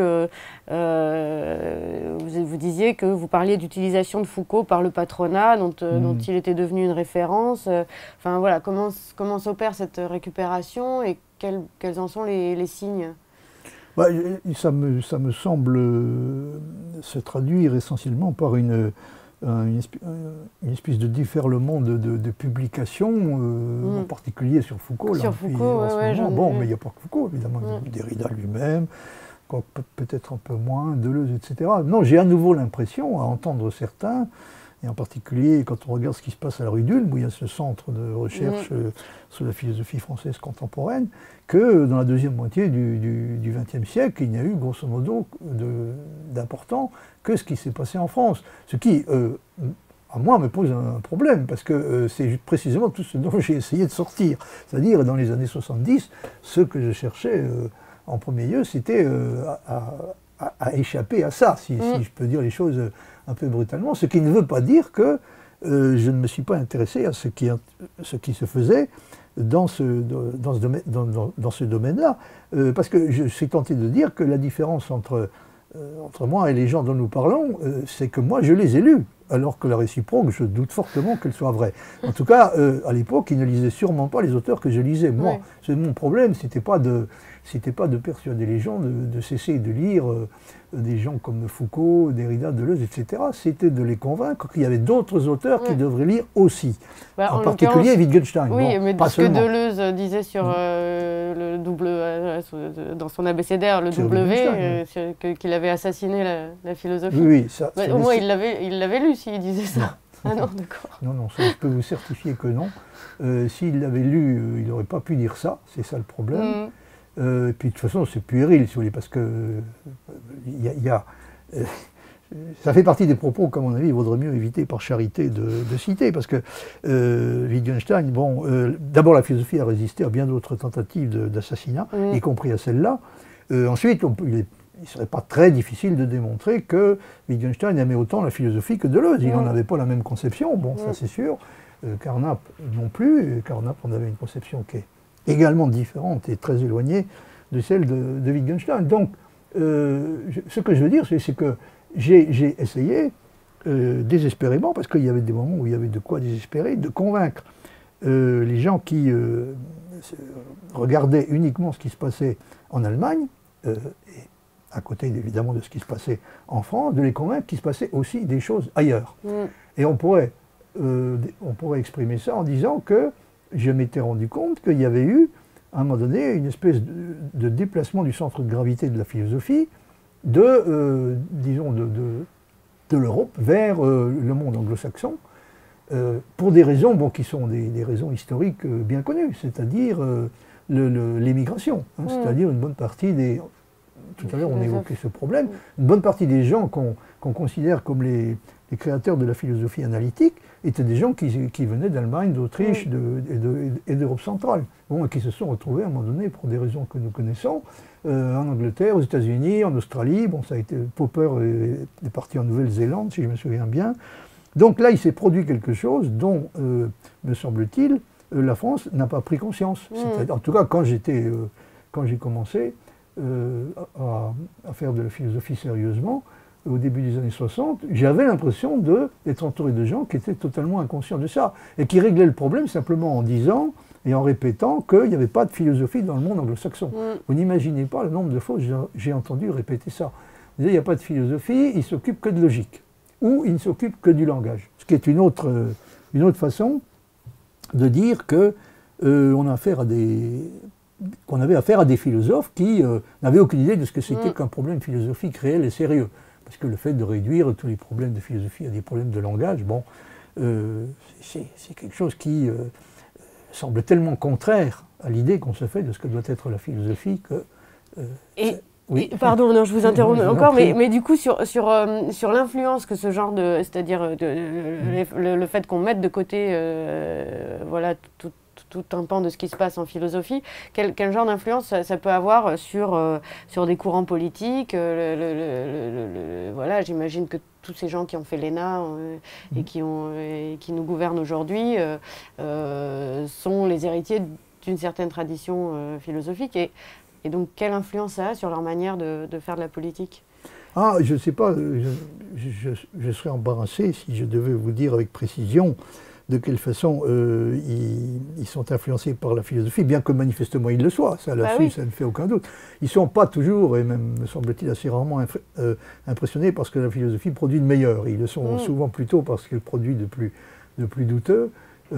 vous disiez que vous parliez d'utilisation de Foucault par le patronat, dont il était devenu une référence. Enfin voilà, comment s'opère cette récupération et quels en sont les signes? Ça me semble se traduire essentiellement par une espèce de déferlement de publications, en particulier sur Foucault. Sur Foucault, Bon, mais il n'y a pas que Foucault, évidemment, Derrida lui-même, peut-être un peu moins, Deleuze, etc. Non, j'ai à nouveau l'impression, à entendre certains, et en particulier quand on regarde ce qui se passe à la rue d'Ulm, où il y a ce centre de recherche sur la philosophie française contemporaine, que dans la deuxième moitié du XXe siècle, il n'y a eu grosso modo d'important que ce qui s'est passé en France. Ce qui, à moi, me pose un problème, parce que c'est précisément tout ce dont j'ai essayé de sortir. C'est-à-dire, dans les années 70, ce que je cherchais en premier lieu, c'était à échapper à ça, si je peux dire les choses un peu brutalement, ce qui ne veut pas dire que je ne me suis pas intéressé à ce qui se faisait dans ce domaine-là. Parce que je suis tenté de dire que la différence entre entre moi et les gens dont nous parlons, c'est que moi je les ai lus, alors que la réciproque, je doute fortement qu'elle soit vraie. En tout cas, à l'époque, ils ne lisaient sûrement pas les auteurs que je lisais. Moi, Ouais. c'est mon problème, c'était pas de persuader les gens de cesser de lire des gens comme Foucault, Derrida, Deleuze, etc. C'était de les convaincre qu'il y avait d'autres auteurs qui devraient lire aussi. Bah, en particulier Wittgenstein. Oui, bon, mais pas ce que seulement. Deleuze disait sur le double, dans son abécédaire, le Sur W, qu'il avait assassiné la philosophie. Oui, oui, ça, Bah, au moins, il l'avait lu s'il disait ça. Ah non, d'accord. Non, non, ça, je peux vous certifier que non. S'il l'avait lu, il n'aurait pas pu dire ça, c'est ça le problème. Et puis de toute façon, c'est puéril, si vous voulez, parce que ça fait partie des propos qu'à mon avis, il vaudrait mieux éviter par charité de citer, parce que Wittgenstein, bon, d'abord la philosophie a résisté à bien d'autres tentatives d'assassinat, y compris à celle-là. Ensuite, il ne serait pas très difficile de démontrer que Wittgenstein aimait autant la philosophie que Deleuze. Il n'en avait pas la même conception, bon, ça c'est sûr. Carnap non plus. Carnap, on avait une conception qui est également différente et très éloignée de celle de Wittgenstein. Donc, ce que je veux dire, c'est que j'ai essayé, désespérément, parce qu'il y avait des moments où il y avait de quoi désespérer, de convaincre les gens qui regardaient uniquement ce qui se passait en Allemagne, et à côté évidemment de ce qui se passait en France, de les convaincre qu'il se passait aussi des choses ailleurs. Et on pourrait exprimer ça en disant que je m'étais rendu compte qu'il y avait eu, à un moment donné, une espèce de déplacement du centre de gravité de la philosophie disons, de l'Europe vers le monde anglo-saxon, pour des raisons qui sont des raisons historiques bien connues, c'est-à-dire l'émigration, c'est-à-dire une bonne partie des... Tout à l'heure, on évoquait ce problème. Une bonne partie des gens qu'on considère comme les créateurs de la philosophie analytique étaient des gens qui venaient d'Allemagne, d'Autriche et d'Europe centrale, et qui se sont retrouvés à un moment donné, pour des raisons que nous connaissons, en Angleterre, aux États-Unis, en Australie. Bon, ça a été Popper est parti en Nouvelle-Zélande, si je me souviens bien. Donc là, il s'est produit quelque chose dont, me semble-t-il, la France n'a pas pris conscience. En tout cas, quand j'ai commencé à faire de la philosophie sérieusement, au début des années 60, j'avais l'impression d'être entouré de gens qui étaient totalement inconscients de ça, et qui réglaient le problème simplement en disant et en répétant qu'il n'y avait pas de philosophie dans le monde anglo-saxon. Vous n'imaginez pas le nombre de fois que j'ai entendu répéter ça. Il n'y a pas de philosophie, il ne s'occupe que de logique, ou il ne s'occupe que du langage. Ce qui est une autre façon de dire qu'on avait affaire à des philosophes qui n'avaient aucune idée de ce que c'était qu'un problème philosophique réel et sérieux. Parce que le fait de réduire tous les problèmes de philosophie à des problèmes de langage, bon, c'est quelque chose qui semble tellement contraire à l'idée qu'on se fait de ce que doit être la philosophie que... Oui. Pardon, non, je vous interromps encore, mais du coup, sur l'influence que ce genre de... C'est-à-dire le fait qu'on mette de côté voilà, tout un pan de ce qui se passe en philosophie, quel genre d'influence ça peut avoir sur des courants politiques voilà, j'imagine que tous ces gens qui ont fait l'ENA et qui nous gouvernent aujourd'hui sont les héritiers d'une certaine tradition philosophique. Et donc, quelle influence ça a sur leur manière de faire de la politique? Ah, je ne sais pas, je serais embarrassé si je devais vous dire avec précision de quelle façon ils sont influencés par la philosophie, bien que manifestement ils le soient, ça là-dessus, ça ne fait aucun doute. Ils ne sont pas toujours, et même me semble-t-il assez rarement, impressionnés parce que la philosophie produit le meilleur. Ils le sont souvent plutôt parce qu'elle produit de plus douteux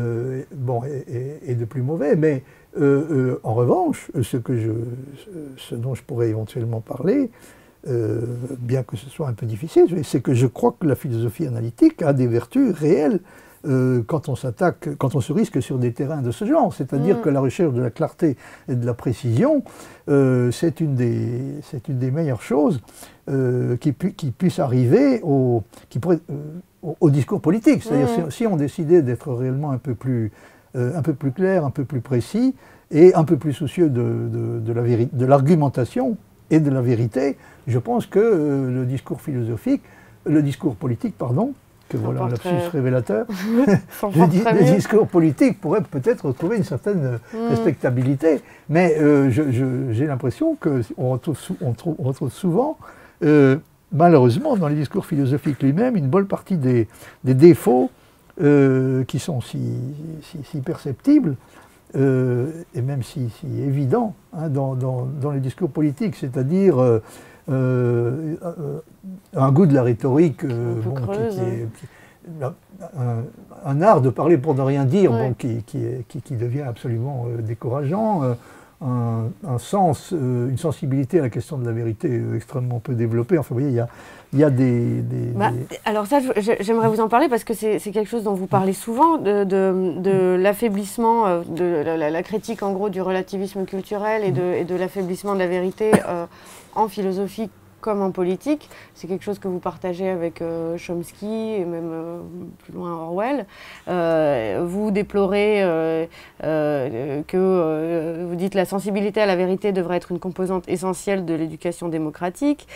et de plus mauvais. Mais en revanche, ce dont je pourrais éventuellement parler, bien que ce soit un peu difficile, c'est que je crois que la philosophie analytique a des vertus réelles quand on se risque sur des terrains de ce genre. C'est-à-dire que la recherche de la clarté et de la précision, c'est une des meilleures choses qui puisse arriver au discours politique. C'est-à-dire si on décidait d'être réellement un peu plus clair, un peu plus précis et un peu plus soucieux de l'argumentation et de la vérité, je pense que le discours politique, que voilà un lapsus révélateur, le discours politique pourrait peut-être retrouver une certaine respectabilité, mais j'ai l'impression qu'on retrouve souvent malheureusement, dans les discours philosophiques lui-même, une bonne partie des défauts qui sont si perceptibles, et même si évidents hein, dans les discours politiques, c'est-à-dire un goût de la rhétorique, un art de parler pour ne rien dire, bon, qui devient absolument décourageant, un sens, une sensibilité à la question de la vérité extrêmement peu développée. Enfin, vous voyez, il y a des... Alors ça, j'aimerais vous en parler parce que c'est quelque chose dont vous parlez souvent, de l'affaiblissement, de la critique en gros du relativisme culturel et de l'affaiblissement de la vérité en philosophie comme en politique. C'est quelque chose que vous partagez avec Chomsky et même plus loin Orwell. Vous déplorez que vous dites la sensibilité à la vérité devrait être une composante essentielle de l'éducation démocratique.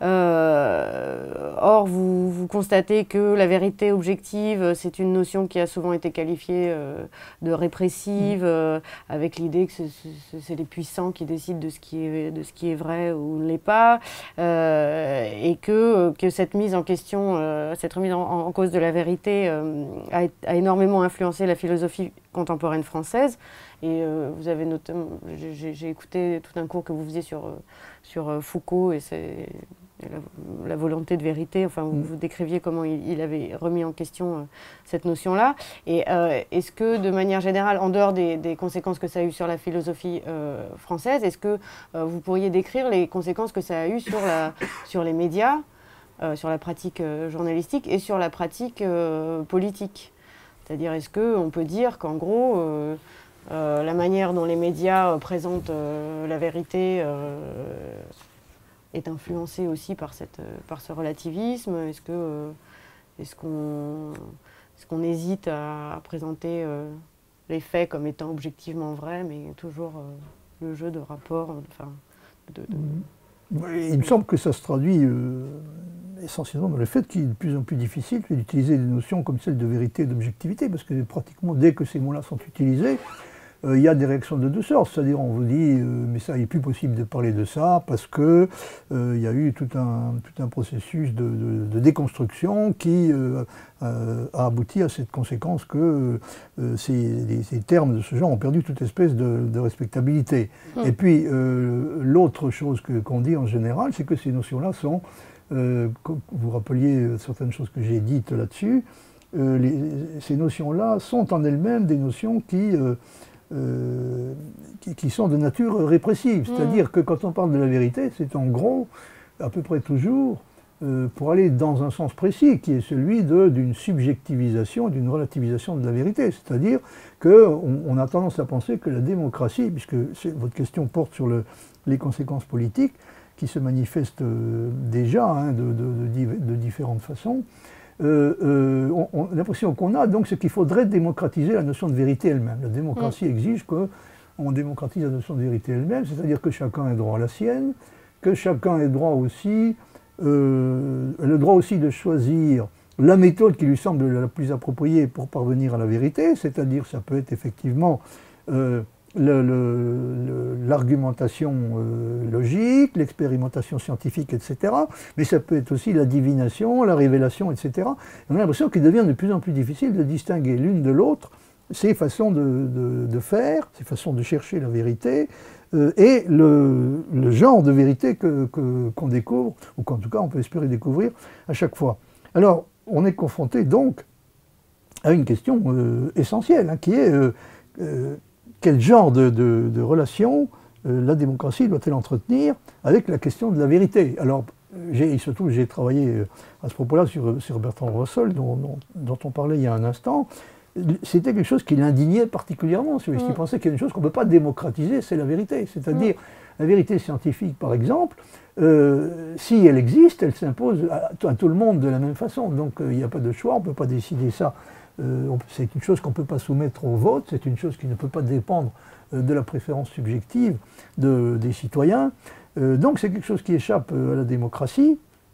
Or, vous constatez que la vérité objective, c'est une notion qui a souvent été qualifiée de répressive, avec l'idée que c'est les puissants qui décident de ce qui est vrai ou ne l'est pas. Et que cette mise en question, cette remise en cause de la vérité a énormément influencé la philosophie contemporaine française. Et vous avez notamment, j'ai écouté tout un cours que vous faisiez sur Foucault et la volonté de vérité. Enfin, vous décriviez comment il avait remis en question cette notion-là. Et est-ce que, de manière générale, en dehors des conséquences que ça a eu sur la philosophie française, est-ce que vous pourriez décrire les conséquences que ça a eu sur les médias, sur la pratique journalistique et sur la pratique politique? C'est-à-dire, est-ce qu'on peut dire qu'en gros, la manière dont les médias présentent la vérité est influencée aussi par ce relativisme? Est-ce qu'on hésite à présenter les faits comme étant objectivement vrais, mais toujours le jeu de rapport, enfin, Il me semble que ça se traduit essentiellement dans le fait qu'il est de plus en plus difficile d'utiliser des notions comme celle de vérité et d'objectivité, parce que pratiquement dès que ces mots-là sont utilisés, il y a des réactions de deux sortes, c'est-à-dire on vous dit mais ça, il n'est plus possible de parler de ça parce que il y a eu tout un processus de déconstruction qui a abouti à cette conséquence que ces termes de ce genre ont perdu toute espèce de respectabilité. Et puis l'autre chose qu'on dit en général, c'est que ces notions-là sont, vous rappeliez certaines choses que j'ai dites là-dessus, ces notions-là sont en elles-mêmes des notions qui sont de nature répressive. C'est-à-dire que quand on parle de la vérité, c'est en gros, à peu près toujours, pour aller dans un sens précis, qui est celui d'une subjectivisation, d'une relativisation de la vérité. C'est-à-dire qu'on a tendance à penser que la démocratie, puisque votre question porte sur les conséquences politiques, qui se manifestent déjà hein, de différentes façons, l'impression qu'on a, donc, c'est qu'il faudrait démocratiser la notion de vérité elle-même. La démocratie exige qu'on démocratise la notion de vérité elle-même, c'est-à-dire que chacun ait droit à la sienne, que chacun ait droit aussi, le droit aussi de choisir la méthode qui lui semble la plus appropriée pour parvenir à la vérité, c'est-à-dire ça peut être effectivement l'argumentation logique, l'expérimentation scientifique, etc. Mais ça peut être aussi la divination, la révélation, etc. On a l'impression qu'il devient de plus en plus difficile de distinguer l'une de l'autre ces façons de faire, ces façons de chercher la vérité, et le genre de vérité qu'on découvre, ou qu'en tout cas on peut espérer découvrir à chaque fois. Alors, on est confronté donc à une question essentielle, hein, qui est quel genre de relation la démocratie doit-elle entretenir avec la question de la vérité? Alors, il se trouve que j'ai travaillé à ce propos-là sur Bertrand Russell, dont on parlait il y a un instant. C'était quelque chose qui l'indignait particulièrement. Il pensait qu'il y a une chose qu'on ne peut pas démocratiser, c'est la vérité. C'est-à-dire, la vérité scientifique, par exemple, si elle existe, elle s'impose à tout le monde de la même façon. Donc, il n'y a pas de choix, on ne peut pas décider ça. C'est une chose qu'on ne peut pas soumettre au vote, c'est une chose qui ne peut pas dépendre de la préférence subjective des citoyens. Donc c'est quelque chose qui échappe à la démocratie.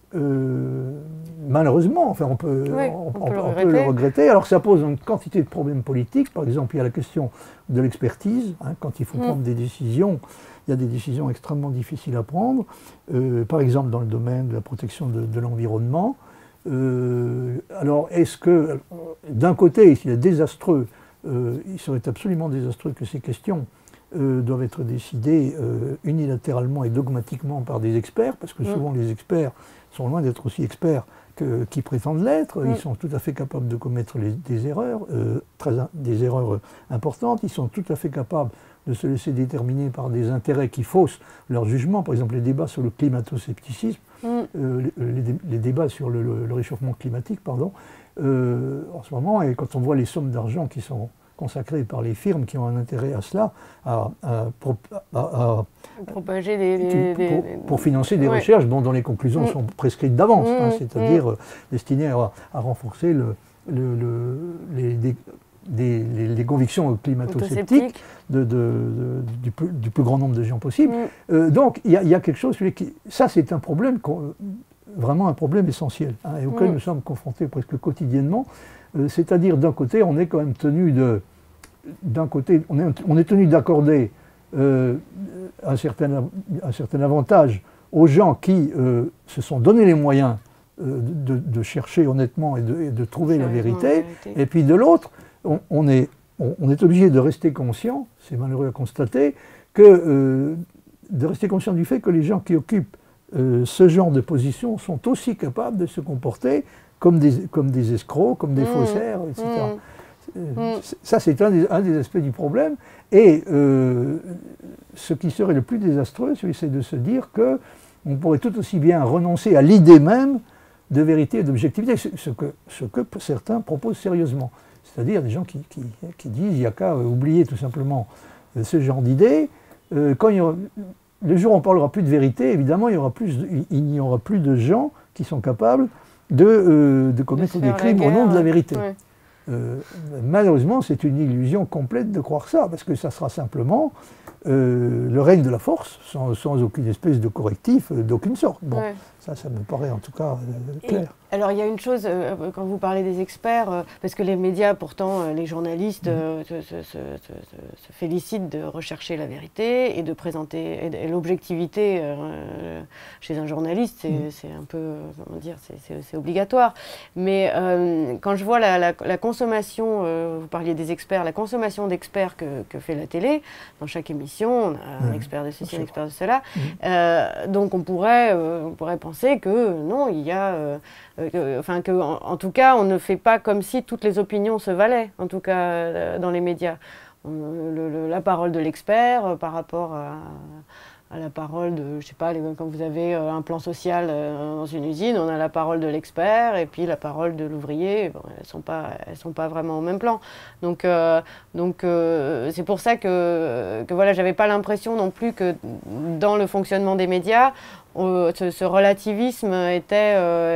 malheureusement, enfin, on peut le regretter. Alors ça pose une quantité de problèmes politiques. Par exemple, il y a la question de l'expertise. Hein, quand il faut prendre des décisions, il y a des décisions extrêmement difficiles à prendre. Par exemple, dans le domaine de la protection de l'environnement. Alors, est-ce que, d'un côté, il est désastreux, il serait absolument désastreux que ces questions doivent être décidées unilatéralement et dogmatiquement par des experts, parce que souvent les experts sont loin d'être aussi experts qu'ils prétendent l'être. Ils sont tout à fait capables de commettre des erreurs, des erreurs importantes. Ils sont tout à fait capables de se laisser déterminer par des intérêts qui faussent leur jugement. Par exemple, les débats sur le climato-scepticisme, les débats sur le réchauffement climatique, pardon, en ce moment, et quand on voit les sommes d'argent qui sont consacrées par les firmes qui ont un intérêt à cela, propager pour financer des recherches dont les conclusions sont prescrites d'avance, c'est-à-dire destinées à renforcer les convictions climato-sceptiques du plus grand nombre de gens possible. Donc il y a quelque chose qui... Ça, c'est un problème, vraiment un problème essentiel, hein, et auquel nous sommes confrontés presque quotidiennement. C'est-à-dire, d'un côté, on est quand même tenu de... D'un côté, on est tenu d'accorder un certain avantage aux gens qui se sont donné les moyens de chercher honnêtement et de trouver la vérité. Et puis de l'autre, on est obligé de rester conscient, c'est malheureux à constater, de rester conscient du fait que les gens qui occupent ce genre de position sont aussi capables de se comporter comme des escrocs, comme des faussaires, etc. Ça, c'est un des aspects du problème. Et ce qui serait le plus désastreux, c'est de se dire qu'on pourrait tout aussi bien renoncer à l'idée même de vérité et d'objectivité, ce que certains proposent sérieusement. C'est-à-dire des gens qui disent il n'y a qu'à oublier tout simplement ce genre d'idées. Le jour où on ne parlera plus de vérité, évidemment, il n'y aura plus de gens qui sont capables de commettre des crimes au nom de la vérité. Malheureusement, c'est une illusion complète de croire ça, parce que ça sera simplement le règne de la force, sans aucune espèce de correctif d'aucune sorte. Bon, ça me paraît en tout cas clair. Alors il y a une chose, quand vous parlez des experts, parce que les médias, pourtant, les journalistes se félicitent de rechercher la vérité et de présenter et l'objectivité chez un journaliste, c'est un peu, comment dire, c'est obligatoire. Mais quand je vois la consommation, vous parliez des experts, la consommation d'experts que fait la télé, dans chaque émission, on a un expert de ceci, un expert de cela, donc on pourrait penser que non, il y a... en tout cas, on ne fait pas comme si toutes les opinions se valaient, en tout cas dans les médias. La parole de l'expert par rapport à la parole de, je sais pas, quand vous avez un plan social dans une usine, on a la parole de l'expert et puis la parole de l'ouvrier, bon, elles sont pas vraiment au même plan. Donc c'est pour ça que voilà, j'avais pas l'impression non plus que dans le fonctionnement des médias, ce relativisme était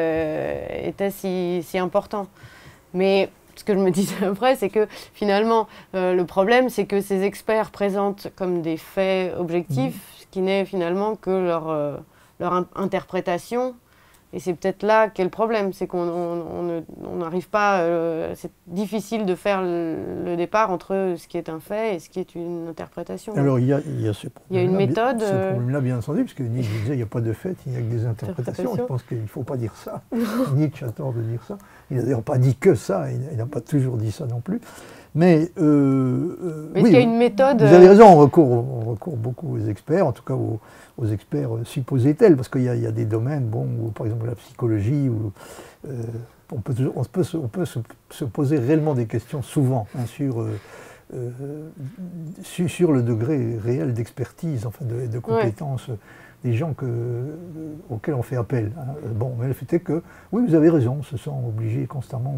si important. Mais ce que je me disais après, c'est que finalement, le problème, c'est que ces experts présentent comme des faits objectifs, ce qui n'est finalement que leur interprétation. Et c'est peut-être là qu'est le problème, c'est qu'on n'arrive pas, c'est difficile de faire le départ entre ce qui est un fait et ce qui est une interprétation. Alors il y a ce problème. Il y a une méthode. Ce problème-là, bien entendu, parce que Nietzsche disait il n'y a pas de fait, il n'y a que des interprétations. Je pense qu'il ne faut pas dire ça. Nietzsche a tort de dire ça. Il n'a d'ailleurs pas dit que ça, il n'a pas toujours dit ça non plus. Mais est-ce qu'il y a une méthode Vous avez raison, on recourt beaucoup aux experts, en tout cas aux experts supposés tels, parce qu'il y a des domaines, où, par exemple la psychologie, où on peut se poser réellement des questions souvent sur le degré réel d'expertise, enfin de compétences des gens auxquels on fait appel. Hein. Bon, mais le fait est que, oui, vous avez raison, on se sent obligé constamment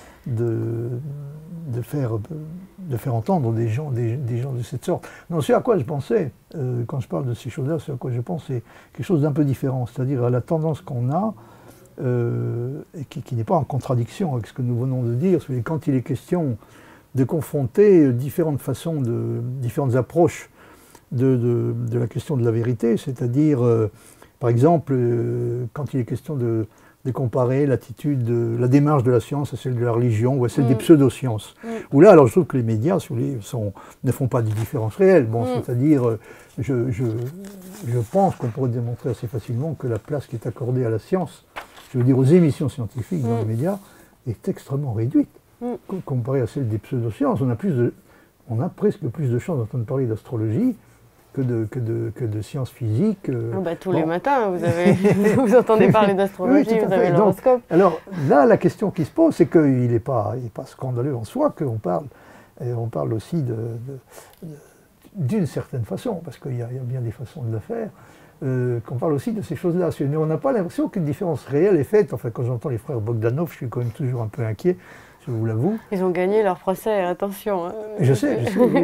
de faire entendre des gens de cette sorte. Non, ce à quoi je pensais, quand je parle de ces choses-là, ce à quoi je pense, c'est quelque chose d'un peu différent, c'est-à-dire à la tendance qu'on a, et qui n'est pas en contradiction avec ce que nous venons de dire, quand il est question de confronter différentes approches de la question de la vérité, c'est-à-dire Par exemple, quand il est question de comparer l'attitude, la démarche de la science à celle de la religion ou à celle des pseudosciences. Où là, alors je trouve que les médias, si vous voulez, ne font pas de différence réelle. Bon, c'est-à-dire, je pense qu'on pourrait démontrer assez facilement que la place qui est accordée à la science, je veux dire aux émissions scientifiques dans les médias, est extrêmement réduite. Comparée à celle des pseudosciences, on a presque plus de chances d'entendre parler d'astrologie que de sciences physiques. Tous les matins, vous entendez parler d'astrologie, oui, vous avez l'horoscope. Alors là, la question qui se pose, c'est qu'il n'est pas scandaleux en soi qu'on parle aussi d'une certaine façon, parce qu'il y a bien des façons de le faire, qu'on parle aussi de ces choses-là. On n'a pas l'impression qu'une différence réelle est faite. Enfin, quand j'entends les frères Bogdanov, je suis quand même toujours un peu inquiet, je vous l'avoue. Ils ont gagné leur procès, attention. Hein. Je sais.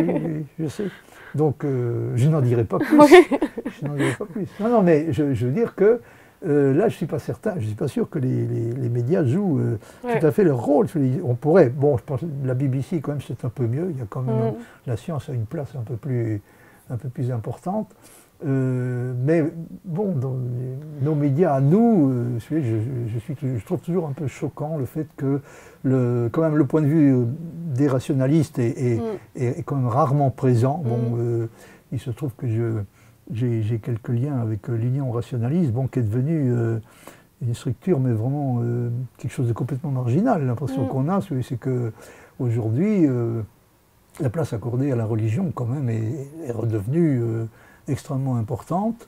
Donc, je n'en dirai pas plus. Je n'en dirai pas plus. Non, mais je veux dire que là, je ne suis pas certain, je ne suis pas sûr que les médias jouent tout à fait leur rôle. On pourrait, bon, je pense que la BBC, quand même, c'est un peu mieux. Il y a quand même, la science a une place un peu plus importante. Mais bon, dans nos médias à nous, je trouve toujours un peu choquant le fait que quand même le point de vue des rationalistes est quand même rarement présent. Bon, il se trouve que j'ai quelques liens avec l'Union rationaliste, bon, qui est devenue une structure, mais vraiment quelque chose de complètement marginal. L'impression qu'on a, c'est qu'aujourd'hui, la place accordée à la religion, quand même, est redevenue extrêmement importante.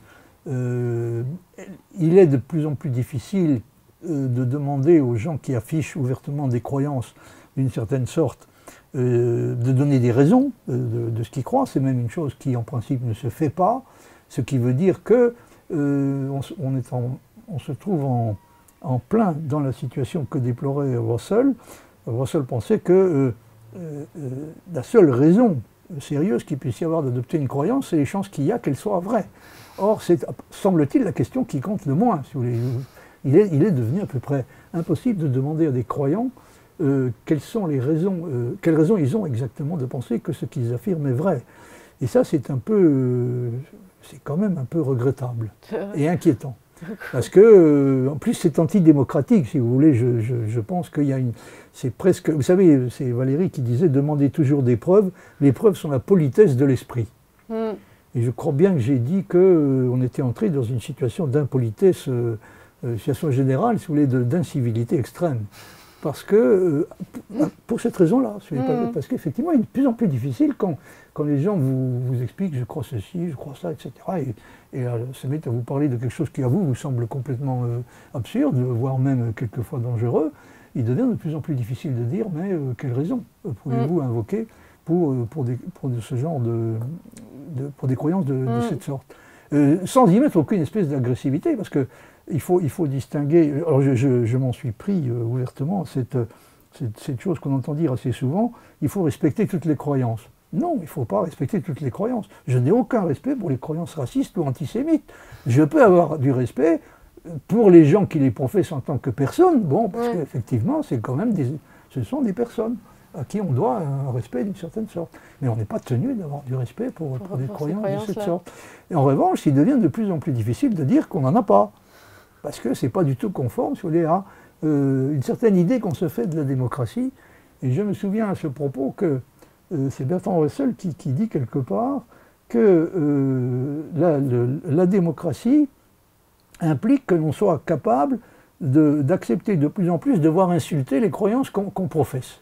Il est de plus en plus difficile de demander aux gens qui affichent ouvertement des croyances d'une certaine sorte de donner des raisons de ce qu'ils croient. C'est même une chose qui en principe ne se fait pas, ce qui veut dire que on se trouve en plein dans la situation que déplorait Russell. Russell pensait que la seule raison sérieuse qu'il puisse y avoir d'adopter une croyance, c'est les chances qu'il y a qu'elle soit vraie. Or, c'est, semble-t-il, la question qui compte le moins. Si vous voulez. Il est devenu à peu près impossible de demander à des croyants quelles raisons ils ont exactement de penser que ce qu'ils affirment est vrai. Et ça, c'est quand même un peu regrettable et inquiétant. Parce que, en plus, c'est antidémocratique, si vous voulez. Je pense qu'il y a c'est presque... Vous savez, c'est Valéry qui disait « Demandez toujours des preuves. Les preuves sont la politesse de l'esprit. Et je crois bien que j'ai dit qu'on était entré dans une situation d'impolitesse, situation générale, si vous voulez, d'incivilité extrême. Parce que, pour cette raison-là, parce qu'effectivement, il est de plus en plus difficile quand les gens vous expliquent « je crois ceci, je crois ça, etc. » et se mettent à vous parler de quelque chose qui, à vous semble complètement absurde, voire même quelquefois dangereux. Il devient de plus en plus difficile de dire « mais quelle raison pouvez-vous invoquer pour ce genre pour des croyances de cette sorte ?» Sans y mettre aucune espèce d'agressivité, parce que il faut distinguer, alors je m'en suis pris ouvertement, cette chose qu'on entend dire assez souvent, il faut respecter toutes les croyances. Non, il ne faut pas respecter toutes les croyances. Je n'ai aucun respect pour les croyances racistes ou antisémites. Je peux avoir du respect pour les gens qui les professent en tant que personnes, bon, parce qu'effectivement, c'est quand même ce sont des personnes à qui on doit un respect d'une certaine sorte. Mais on n'est pas tenu d'avoir du respect pour des croyances de cette sorte. Et en revanche, il devient de plus en plus difficile de dire qu'on n'en a pas. Parce que ce n'est pas du tout conforme, si vous voulez, à une certaine idée qu'on se fait de la démocratie. Et je me souviens à ce propos que c'est Bertrand Russell qui dit quelque part que la démocratie implique que l'on soit capable d'accepter de plus en plus de voir insulter les croyances qu'on professe.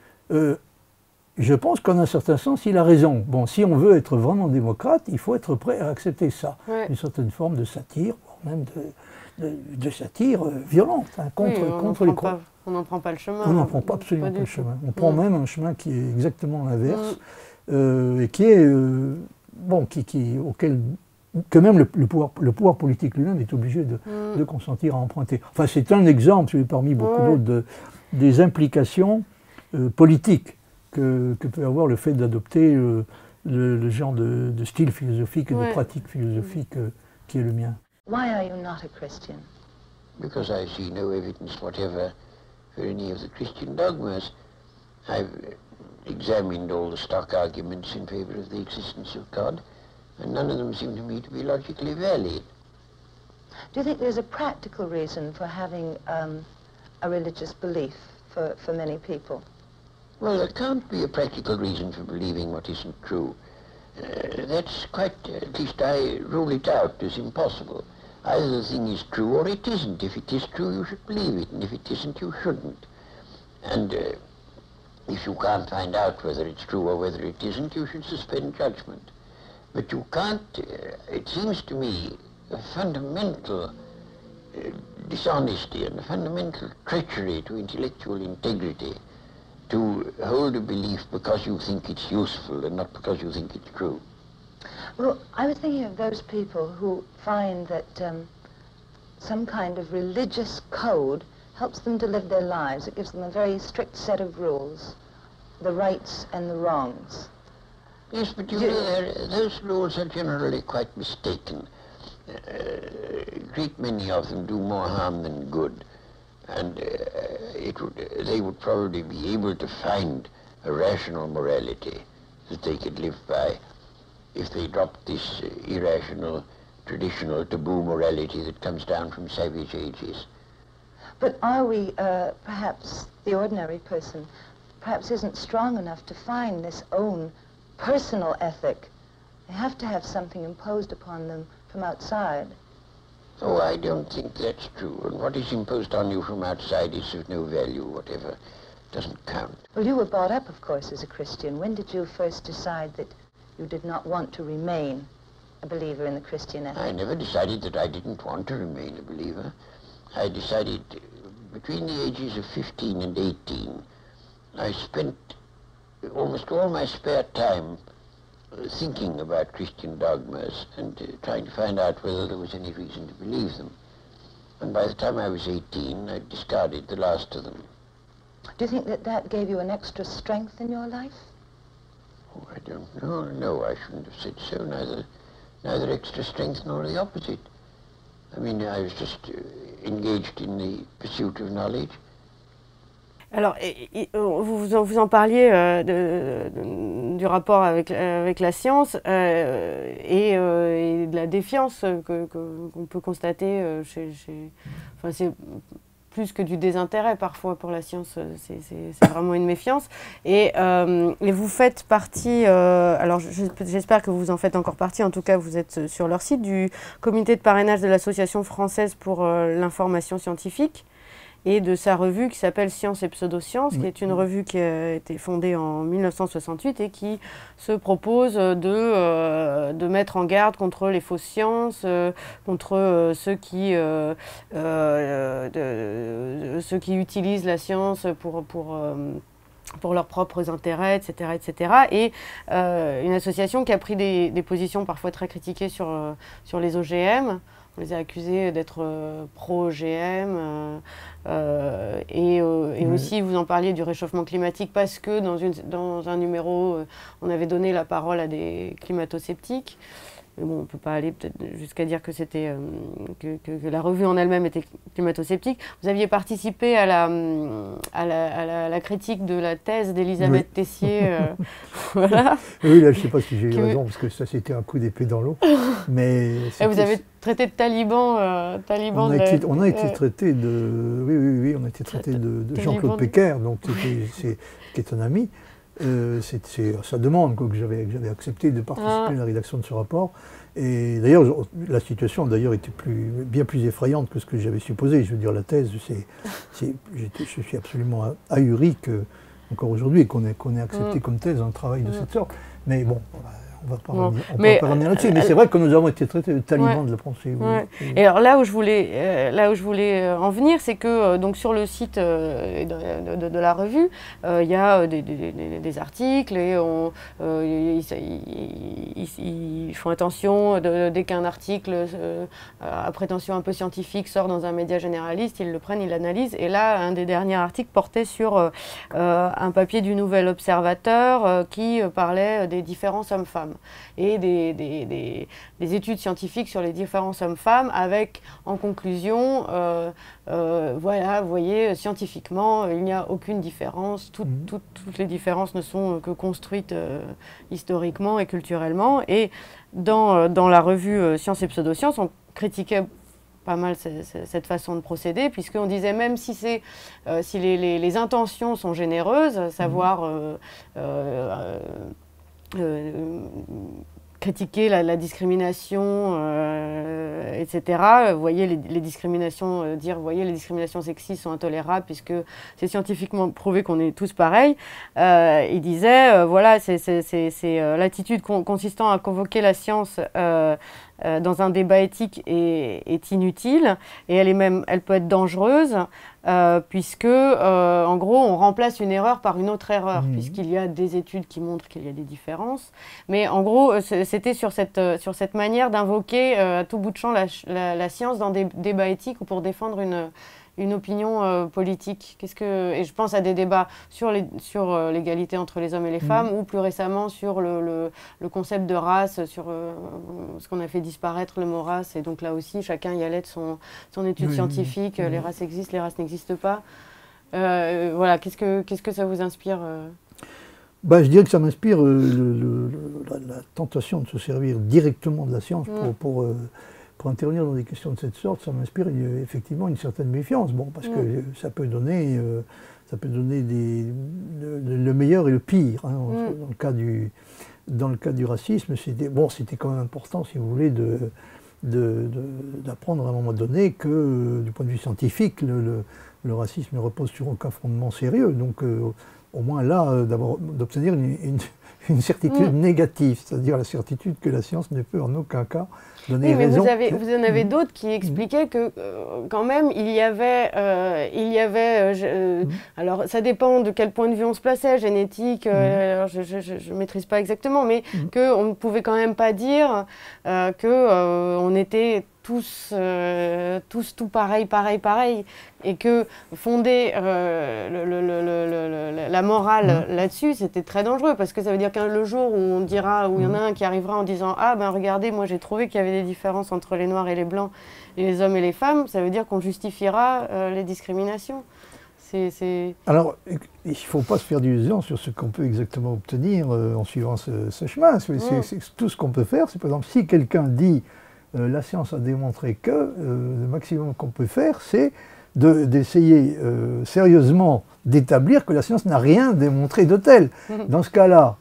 Je pense qu'en un certain sens, il a raison. Bon, si on veut être vraiment démocrate, il faut être prêt à accepter ça. Une certaine forme de satire, voire même de satire violente contre les croyances. On n'en prend pas le chemin. On n'en prend pas absolument pas le chemin. On prend même un chemin qui est exactement l'inverse, et qui est auquel que même le pouvoir politique lui-même est obligé de consentir à emprunter. Enfin, c'est un exemple, parmi beaucoup d'autres, des implications politiques que peut avoir le fait d'adopter le genre de style philosophique et de pratique philosophique qui est le mien. Why are you not a Christian? Because I see no evidence whatever for any of the Christian dogmas. I've examined all the stock arguments in favour of the existence of God, and none of them seem to me to be logically valid. Do you think there's a practical reason for having a religious belief for many people? Well, there can't be a practical reason for believing what isn't true. That's quite, at least I rule it out as impossible. Either the thing is true or it isn't. If it is true, you should believe it, and if it isn't, you shouldn't. And if you can't find out whether it's true or whether it isn't, you should suspend judgment. But you can't, it seems to me, a fundamental dishonesty and a fundamental treachery to intellectual integrity to hold a belief because you think it's useful and not because you think it's true. Well, I was thinking of those people who find that some kind of religious code helps them to live their lives. It gives them a very strict set of rules, the rights and the wrongs. Yes, but you know, those rules are generally quite mistaken. A great many of them do more harm than good. And they would probably be able to find a rational morality that they could live by if they dropped this irrational, traditional, taboo morality that comes down from savage ages. But are we, perhaps the ordinary person, perhaps isn't strong enough to find this own personal ethic? They have to have something imposed upon them from outside. Oh, I don't think that's true. And what is imposed on you from outside is of no value, whatever. Doesn't count. Well, you were brought up, of course, as a Christian. When did you first decide that you did not want to remain a believer in the Christian ethic? I never decided that I didn't want to remain a believer. I decided between the ages of 15 and 18, I spent almost all my spare time thinking about Christian dogmas and trying to find out whether there was any reason to believe them. And by the time I was 18, I discarded the last of them. Do you think that that gave you an extra strength in your life? Oh, I don't know. No, I shouldn't have said so. Neither extra strength nor the opposite. I mean, I was just engaged in the pursuit of knowledge. Alors, vous en parliez du rapport avec la science et de la défiance qu'on peut constater enfin, c'est plus que du désintérêt parfois pour la science, c'est vraiment une méfiance. Et vous faites partie, alors j'espère que vous en faites encore partie, en tout cas vous êtes sur leur site, du comité de parrainage de l'Association française pour l'information scientifique, et de sa revue qui s'appelle Science et Pseudosciences, qui est une revue qui a été fondée en 1968 et qui se propose de mettre en garde contre les fausses sciences, contre ceux qui utilisent la science pour leurs propres intérêts, etc. etc. Et une association qui a pris des positions parfois très critiquées sur les OGM. On les a accusés d'être pro-OGM et aussi, vous en parliez du réchauffement climatique parce que dans un numéro, on avait donné la parole à des climato-sceptiques. Mais bon, on ne peut pas aller peut-être jusqu'à dire que c'était que la revue en elle-même était climato-sceptique. Vous aviez participé à la critique de la thèse d'Elisabeth Tessier. Voilà. Oui, là, je ne sais pas si j'ai eu raison, parce que ça, c'était un coup d'épée dans l'eau. Mais vous avez traité de taliban. On a été traité de... Oui, on a été traité de Jean-Claude Péquer, donc qui est un ami. C'est sa demande que j'avais accepté de participer à la rédaction de ce rapport. Et d'ailleurs, la situation était bien plus effrayante que ce que j'avais supposé. Je veux dire, la thèse, je suis absolument ahuri encore aujourd'hui qu'on ait accepté comme thèse un travail de cette sorte. Mais bon, on va pas revenir là-dessus. Mais c'est vrai que nous avons été traités de talibans de la pensée. Ouais. Et alors là où je voulais en venir, c'est que donc sur le site de la revue, il y a des articles et ils font attention dès qu'un article à prétention un peu scientifique sort dans un média généraliste, ils le prennent, ils l'analysent. Et là, un des derniers articles portait sur un papier du Nouvel Observateur qui parlait des différences hommes-femmes et des études scientifiques sur les différences hommes-femmes avec en conclusion voilà, vous voyez, scientifiquement il n'y a aucune différence, toutes les différences ne sont que construites historiquement et culturellement. Et dans la revue Science et Pseudosciences, on critiquait pas mal cette façon de procéder, puisqu'on disait même si, si les intentions sont généreuses, à savoir critiquer la discrimination, etc. Vous voyez, les discriminations, dire, vous voyez, les discriminations sexistes sont intolérables puisque c'est scientifiquement prouvé qu'on est tous pareils. Il disait, voilà, c'est l'attitude consistant à convoquer la science dans un débat éthique est inutile et elle peut être dangereuse puisque, en gros, on remplace une erreur par une autre erreur, puisqu'il y a des études qui montrent qu'il y a des différences. Mais en gros, c'était sur cette manière d'invoquer à tout bout de champ la science dans des débats éthiques ou pour défendre une opinion politique. Et je pense à des débats sur l'égalité entre les hommes et les femmes, ou plus récemment sur le concept de race, sur ce qu'on a fait disparaître le mot race. Et donc là aussi, chacun y allait de son étude scientifique. Les races existent, les races n'existent pas. Voilà, qu'est-ce que ça vous inspire Je dirais que ça m'inspire la tentation de se servir directement de la science pour intervenir dans des questions de cette sorte. Ça m'inspire effectivement une certaine méfiance, parce que ça peut donner le meilleur et le pire. Hein. Dans le cas du racisme, c'était quand même important, si vous voulez, d'apprendre à un moment donné que, du point de vue scientifique, le racisme ne repose sur aucun fondement sérieux. Donc, au moins là, d'obtenir une certitude négative, c'est-à-dire la certitude que la science ne peut en aucun cas donner raison. Vous en avez d'autres qui expliquaient que quand même il y avait alors ça dépend de quel point de vue on se plaçait, génétique, alors je maîtrise pas exactement, mais qu'on ne pouvait quand même pas dire on était tous tout pareil, et que fonder la morale là-dessus, c'était très dangereux, parce que ça veut dire que le jour où on dira, où il y en a un qui arrivera en disant « Ah ben regardez, moi j'ai trouvé qu'il y avait des différences entre les noirs et les blancs, et les hommes et les femmes », ça veut dire qu'on justifiera les discriminations. Alors, il ne faut pas se faire d'illusions sur ce qu'on peut exactement obtenir en suivant ce chemin. Tout ce qu'on peut faire, c'est par exemple, si quelqu'un dit la science a démontré que le maximum qu'on peut faire, c'est d'essayer sérieusement d'établir que la science n'a rien démontré de tel. Dans ce cas-là,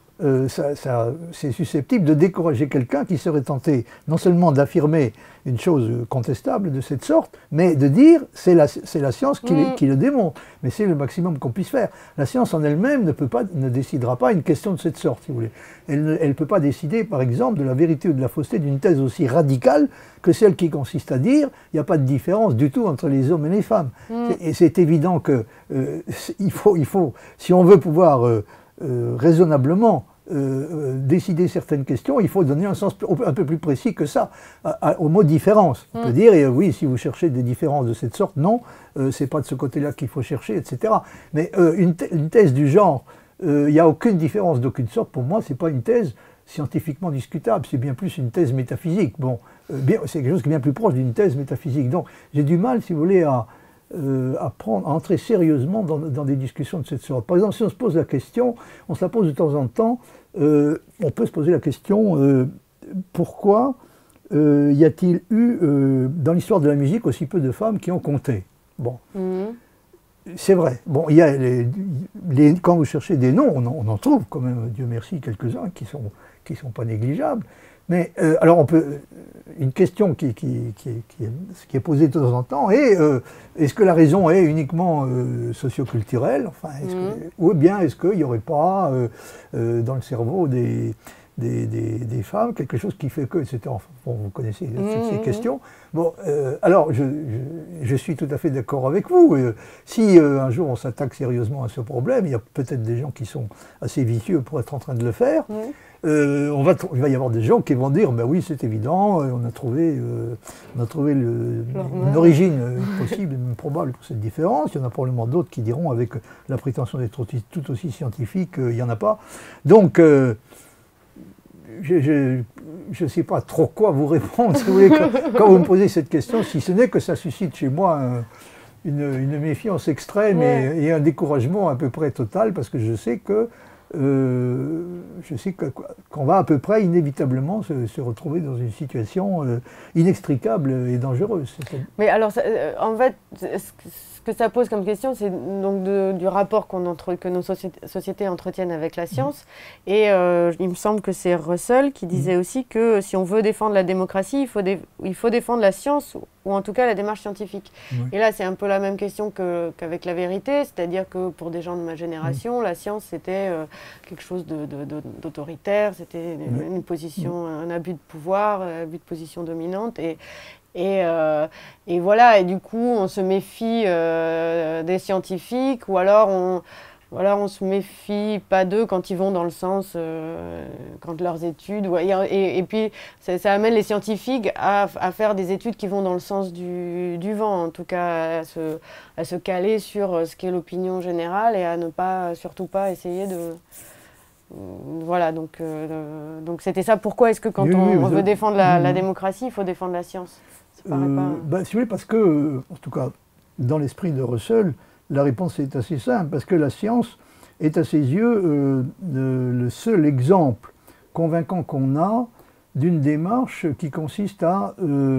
c'est susceptible de décourager quelqu'un qui serait tenté non seulement d'affirmer une chose contestable de cette sorte, mais de dire c'est la science qui le démontre. Mais c'est le maximum qu'on puisse faire. La science en elle-même ne décidera pas une question de cette sorte, si vous voulez. Elle ne peut pas décider, par exemple, de la vérité ou de la fausseté d'une thèse aussi radicale que celle qui consiste à dire il n'y a pas de différence du tout entre les hommes et les femmes. Et c'est évident que il faut, si on veut pouvoir raisonnablement décider certaines questions, il faut donner un sens un peu plus précis que ça au mot différence. On peut dire, oui, si vous cherchez des différences de cette sorte, non, c'est pas de ce côté-là qu'il faut chercher, etc. Mais une thèse du genre, il n'y a aucune différence d'aucune sorte, pour moi, c'est pas une thèse scientifiquement discutable, c'est bien plus une thèse métaphysique. Bon, c'est quelque chose qui est bien plus proche d'une thèse métaphysique. Donc, j'ai du mal, si vous voulez, à entrer sérieusement dans des discussions de cette sorte. Par exemple, si on se pose la question, on se la pose de temps en temps, on peut se poser la question pourquoi y a-t-il eu dans l'histoire de la musique aussi peu de femmes qui ont compté? Bon, c'est vrai. Bon, il y a quand vous cherchez des noms, on en trouve quand même, Dieu merci, quelques-uns qui sont pas négligeables. Mais alors on peut, une question qui est posée de temps en temps est est-ce que la raison est uniquement socioculturelle, enfin, ou bien est-ce qu'il n'y aurait pas dans le cerveau des femmes quelque chose qui fait que, etc. Enfin, bon, vous connaissez toutes ces questions. Bon, alors je suis tout à fait d'accord avec vous. Si un jour on s'attaque sérieusement à ce problème, il y a peut-être des gens qui sont assez vicieux pour être en train de le faire. Il va y avoir des gens qui vont dire, ben oui, c'est évident, on a trouvé une origine possible et même probable pour cette différence. Il y en a probablement d'autres qui diront, avec la prétention d'être tout aussi scientifique, il n'y en a pas. Donc, je ne sais pas trop quoi vous répondre, si vous voulez, quand vous me posez cette question, si ce n'est que ça suscite chez moi une méfiance extrême et un découragement à peu près total, parce que je sais que je sais qu'on va à peu près inévitablement se retrouver dans une situation inextricable et dangereuse. Mais alors, en fait, ce que ça pose comme question, c'est donc du rapport que nos sociétés entretiennent avec la science. Et il me semble que c'est Russell qui disait aussi que si on veut défendre la démocratie, il faut défendre la science, ou en tout cas la démarche scientifique. Et là, c'est un peu la même question qu'avec la vérité, c'est-à-dire que pour des gens de ma génération, la science, c'était quelque chose d'autoritaire, c'était une position, un abus de pouvoir, un abus de position dominante. Et voilà, et du coup, on se méfie des scientifiques, ou alors on se méfie pas d'eux quand ils vont dans le sens, quand leurs études... Et puis, ça amène les scientifiques à faire des études qui vont dans le sens du vent, en tout cas à se caler sur ce qu'est l'opinion générale et à ne pas, surtout pas essayer de... Voilà, donc c'était ça. Pourquoi est-ce que quand on veut défendre la démocratie, il faut défendre la science? Si vous voulez, parce que, en tout cas, dans l'esprit de Russell, la réponse est assez simple, parce que la science est à ses yeux le seul exemple convaincant qu'on a d'une démarche qui consiste à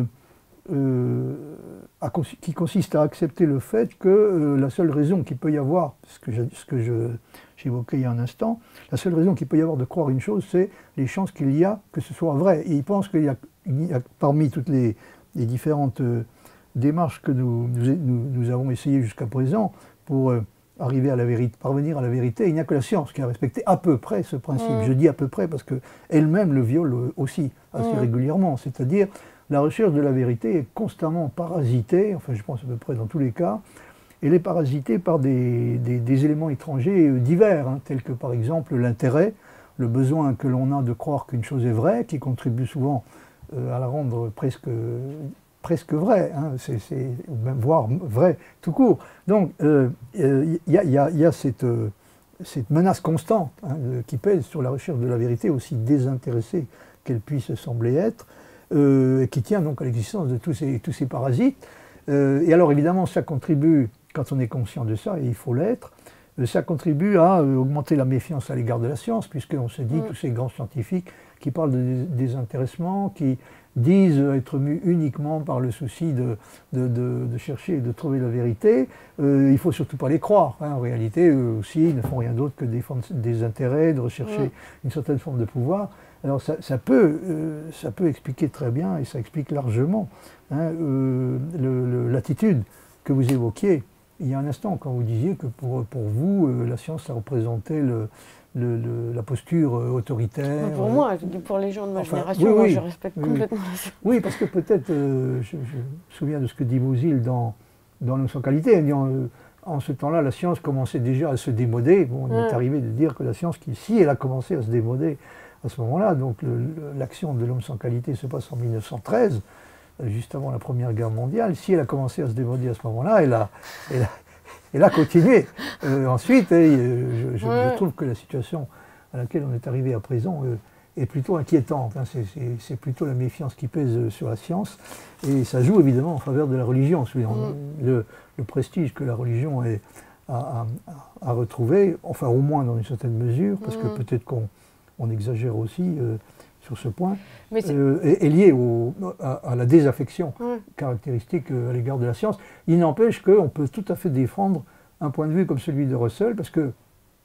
accepter le fait que la seule raison qu'il peut y avoir, ce que j'évoquais il y a un instant, la seule raison qu'il peut y avoir de croire une chose, c'est les chances qu'il y a que ce soit vrai. Et il pense qu'il y a parmi toutes les différentes démarches que nous avons essayé jusqu'à présent pour arriver à la vérité, parvenir à la vérité, il n'y a que la science qui a respecté à peu près ce principe. Je dis à peu près parce qu'elle-même le viole aussi assez régulièrement. C'est-à-dire, la recherche de la vérité est constamment parasitée, enfin je pense à peu près dans tous les cas, elle est parasitée par des éléments étrangers divers, tels que par exemple l'intérêt, le besoin que l'on a de croire qu'une chose est vraie, qui contribue souvent à la rendre presque vraie, voire vraie tout court. Donc il y a cette menace constante qui pèse sur la recherche de la vérité, aussi désintéressée qu'elle puisse sembler être, qui tient donc à l'existence de tous ces parasites. Et alors évidemment ça contribue, quand on est conscient de ça, et il faut l'être, ça contribue à augmenter la méfiance à l'égard de la science, puisqu'on se dit, tous ces grands scientifiques qui parlent de désintéressement, qui disent être mus uniquement par le souci de chercher et de trouver la vérité, il ne faut surtout pas les croire. En réalité, eux aussi, ils ne font rien d'autre que défendre des intérêts, de rechercher une certaine forme de pouvoir. Alors ça peut expliquer très bien, et ça explique largement, l'attitude que vous évoquiez il y a un instant, quand vous disiez que pour vous, la science, ça représentait la posture autoritaire. Pour moi, pour les gens de ma génération, moi, je respecte complètement la science. Oui, parce que peut-être, je me souviens de ce que dit Bouzil dans L'homme sans qualité, en ce temps-là, la science commençait déjà à se démoder. Bon, il est arrivé de dire que la science, si elle a commencé à se démoder à ce moment-là, donc l'action de L'homme sans qualité se passe en 1913, juste avant la Première Guerre mondiale. Si elle a commencé à se démoder à ce moment-là, elle a continué. Ensuite, je trouve que la situation à laquelle on est arrivé à présent est plutôt inquiétante. C'est plutôt la méfiance qui pèse sur la science, et ça joue évidemment en faveur de la religion. Le prestige que la religion a retrouvé, enfin au moins dans une certaine mesure, parce que peut-être qu'on exagère aussi sur ce point, est lié à la désaffection caractéristique à l'égard de la science. Il n'empêche qu'on peut tout à fait défendre un point de vue comme celui de Russell, parce que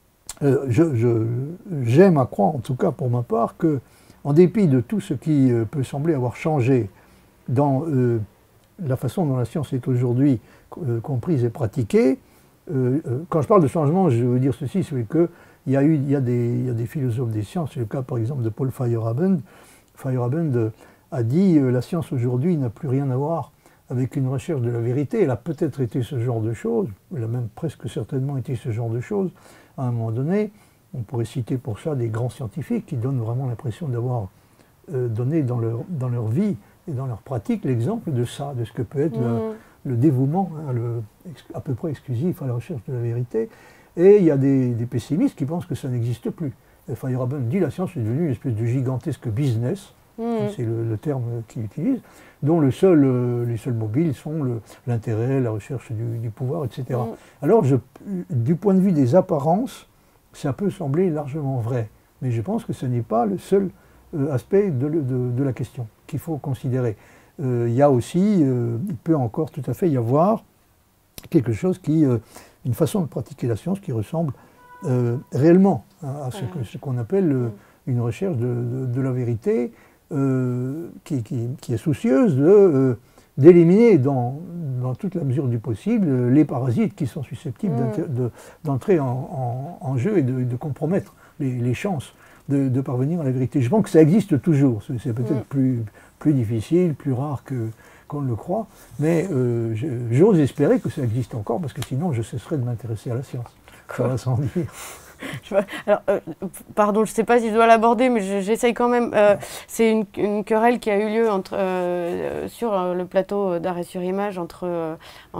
j'aime à croire, en tout cas pour ma part, que en dépit de tout ce qui peut sembler avoir changé dans la façon dont la science est aujourd'hui comprise et pratiquée, quand je parle de changement, je veux dire ceci, c'est que il y a des philosophes des sciences, c'est le cas par exemple de Paul Feyerabend. Feyerabend a dit la science aujourd'hui n'a plus rien à voir avec une recherche de la vérité. Elle a peut-être été ce genre de choses, elle a même presque certainement été ce genre de choses à un moment donné. On pourrait citer pour ça des grands scientifiques qui donnent vraiment l'impression d'avoir donné dans leur vie et dans leur pratique l'exemple de ça, de ce que peut être le dévouement à peu près exclusif à la recherche de la vérité. Et il y a des pessimistes qui pensent que ça n'existe plus. Feyerabend dit que la science est devenue une espèce de gigantesque business, c'est le terme qu'il utilise, dont les seuls mobiles sont l'intérêt, la recherche du pouvoir, etc. Alors, du point de vue des apparences, ça peut sembler largement vrai. Mais je pense que ce n'est pas le seul aspect de la question qu'il faut considérer. Il y a aussi, il peut encore tout à fait y avoir quelque chose une façon de pratiquer la science qui ressemble réellement à ce qu'on appelle une recherche de la vérité, qui est soucieuse d'éliminer dans toute la mesure du possible les parasites qui sont susceptibles d'entrer en jeu et de compromettre les chances de parvenir à la vérité. Je pense que ça existe toujours, c'est peut-être plus difficile, plus rare qu'on le croit, mais j'ose espérer que ça existe encore, parce que sinon je cesserai de m'intéresser à la science. Ça va sans dire. Alors, pardon, je ne sais pas si je dois l'aborder, mais j'essaye quand même. C'est une querelle qui a eu lieu sur le plateau d'Arrêt sur Image entre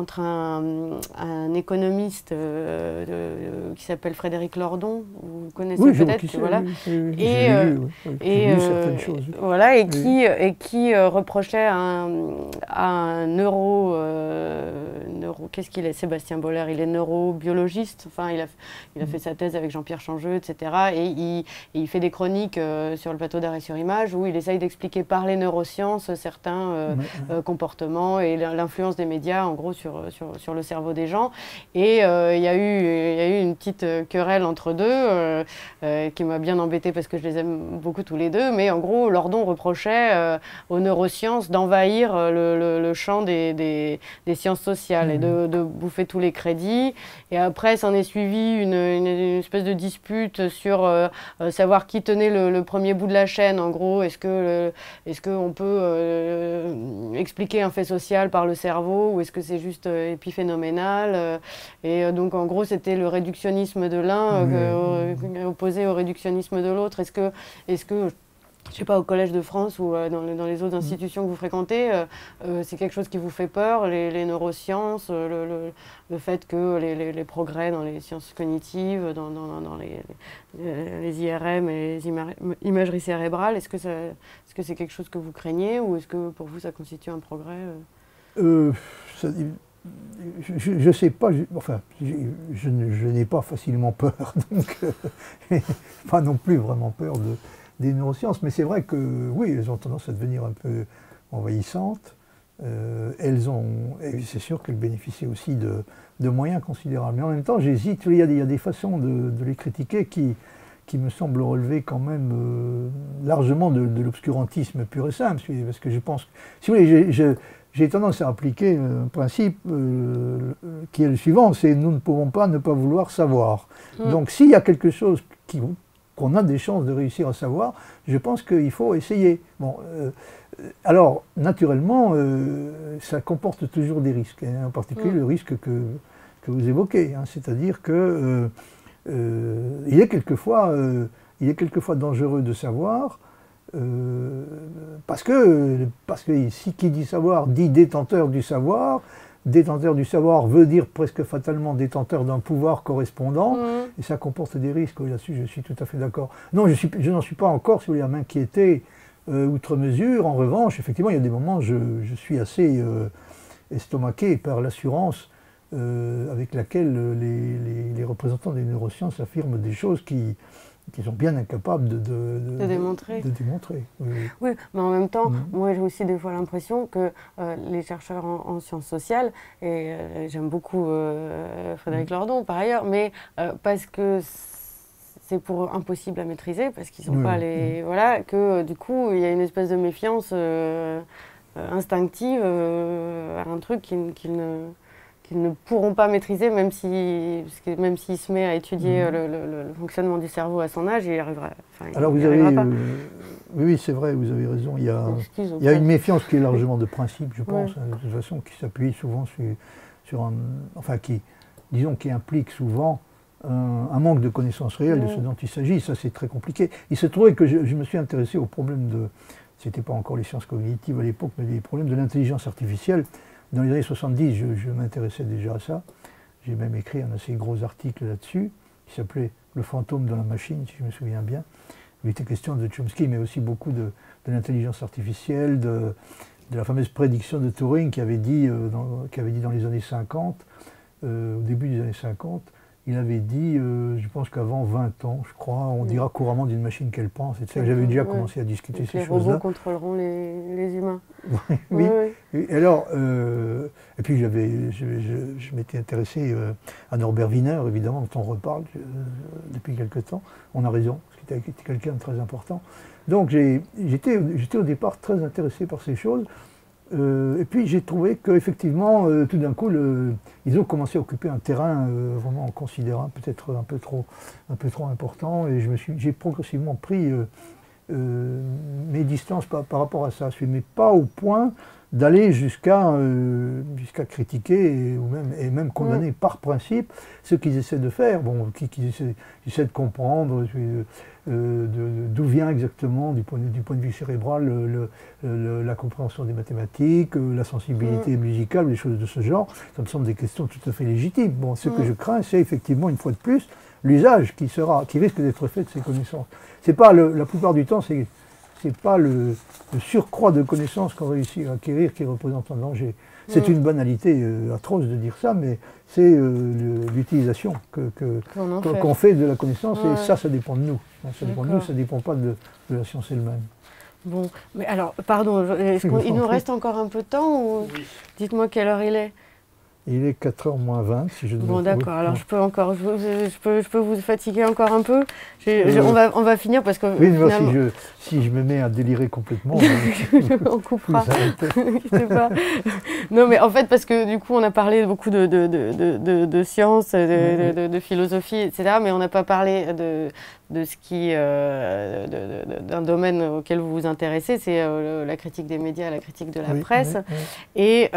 un économiste qui s'appelle Frédéric Lordon, vous connaissez peut-être, voilà, et qui reprochait à un qu'est-ce qu'il est, Sébastien Boller, il est neurobiologiste, enfin il a fait sa thèse avec Jean-Pierre Changeux, etc. Et il fait des chroniques sur le plateau d'Arrêt sur Image où il essaye d'expliquer par les neurosciences certains comportements et l'influence des médias, en gros, sur le cerveau des gens. Et il y a eu une petite querelle entre deux qui m'a bien embêtée parce que je les aime beaucoup tous les deux. Mais en gros, Lordon reprochait aux neurosciences d'envahir le champ des sciences sociales et de bouffer tous les crédits. Et après, s'en est suivi une espèce de dispute sur savoir qui tenait le premier bout de la chaîne. En gros, est-ce qu'on peut expliquer un fait social par le cerveau ou est-ce que c'est juste épiphénoménal et donc, en gros, c'était le réductionnisme de l'un opposé au réductionnisme de l'autre. Est-ce que je ne sais pas, au Collège de France ou dans les autres institutions que vous fréquentez, c'est quelque chose qui vous fait peur, les neurosciences, le fait que les progrès dans les sciences cognitives, dans les IRM et les imageries cérébrales, est-ce que c'est quelque chose que vous craignez ou est-ce que pour vous ça constitue un progrès je ne sais pas, je n'ai pas facilement peur, donc pas non plus vraiment peur des neurosciences, mais c'est vrai que oui, elles ont tendance à devenir un peu envahissantes. Et c'est sûr qu'elles bénéficient aussi de moyens considérables. Mais en même temps, j'hésite, il y a des façons de les critiquer qui me semblent relever quand même largement de l'obscurantisme pur et simple, parce que je pense, si vous voulez, j'ai tendance à appliquer un principe qui est le suivant, c'est nous ne pouvons pas ne pas vouloir savoir. Donc s'il y a quelque chose qu'on a des chances de réussir à savoir, je pense qu'il faut essayer. Bon, alors, naturellement, ça comporte toujours des risques, hein, en particulier le risque que vous évoquez, hein, c'est-à-dire que il est quelquefois dangereux de savoir, parce que ici, qui dit savoir, dit détenteur du savoir. Détenteur du savoir veut dire presque fatalement détenteur d'un pouvoir correspondant, et ça comporte des risques. Oui, là-dessus, je suis tout à fait d'accord. Non, je n'en suis pas encore, si vous voulez, à m'inquiéter outre mesure. En revanche, effectivement, il y a des moments où je suis assez estomaqué par l'assurance avec laquelle les représentants des neurosciences affirment des choses qui sont bien incapables de démontrer. Oui, mais en même temps, moi j'ai aussi des fois l'impression que les chercheurs en sciences sociales, et j'aime beaucoup Frédéric Lordon par ailleurs, mais parce que c'est pour impossible à maîtriser, parce qu'ils sont pas les... Voilà, que du coup il y a une espèce de méfiance instinctive à un truc qu'ils ne pourront pas maîtriser, même s'il se met à étudier le fonctionnement du cerveau à son âge, il y arrivera. Alors vous avez, oui, c'est vrai, vous avez raison. Il y a une méfiance qui est largement de principe, je pense, de toute façon, qui s'appuie souvent sur qui implique souvent un manque de connaissances réelles de ce dont il s'agit. Ça, c'est très compliqué. Il se trouvait que je me suis intéressé au problème c'était pas encore les sciences cognitives à l'époque, mais les problèmes de l'intelligence artificielle. Dans les années 70, je m'intéressais déjà à ça. J'ai même écrit un assez gros article là-dessus, qui s'appelait « Le fantôme dans la machine », si je me souviens bien. Il était question de Chomsky, mais aussi beaucoup de l'intelligence artificielle, de la fameuse prédiction de Turing qui avait dit dans les années 50, au début des années 50, il avait dit, je pense qu'avant 20 ans, je crois, on dira couramment d'une machine qu'elle pense. Et j'avais déjà commencé à discuter ces choses-là. Les robots contrôleront les humains. Oui. Et alors, et puis je m'étais intéressé à Norbert Wiener, évidemment, dont on reparle depuis quelque temps. On a raison, parce qu'il était quelqu'un de très important. Donc j'étais au départ très intéressé par ces choses. Et puis j'ai trouvé qu'effectivement, tout d'un coup, ils ont commencé à occuper un terrain vraiment considérable, peut-être un peu trop important, et j'ai progressivement pris mes distances par rapport à ça. Mais pas au point d'aller jusqu'à critiquer et même condamner par principe ce qu'ils essaient de faire, qu'ils essaient de comprendre d'où vient exactement, du point de vue cérébral, la compréhension des mathématiques, la sensibilité musicale, des choses de ce genre. Ça me semble des questions tout à fait légitimes. Bon, ce que je crains, c'est effectivement, une fois de plus, l'usage qui risque d'être fait de ces connaissances. C'est pas la plupart du temps, c'est pas le surcroît de connaissances qu'on réussit à acquérir qui représente un danger. C'est une banalité atroce de dire ça, mais c'est l'utilisation qu'on fait de la connaissance, et ça dépend de nous. Ça dépend de nous, ça ne dépend pas de la science elle-même. Bon, mais alors, pardon, il nous reste encore un peu de temps, ou dites-moi quelle heure il est? Il est 4h moins 20, si je ne me trompe. Bon, d'accord, alors je peux vous fatiguer encore un peu. On va finir parce que... Oui, finalement... si je me mets à délirer complètement... on coupera. Je sais pas. Non, mais en fait, parce que du coup, on a parlé beaucoup de sciences, de philosophie, etc., mais on n'a pas parlé d'un domaine auquel vous vous intéressez, c'est la critique des médias, la critique de la presse. Et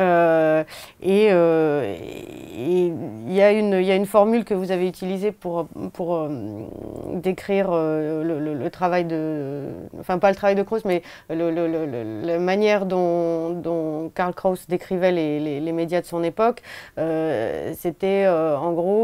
il y a une formule que vous avez utilisée pour décrire le travail enfin pas le travail de Krauss, mais la manière dont Karl Krauss décrivait les médias de son époque. C'était en gros,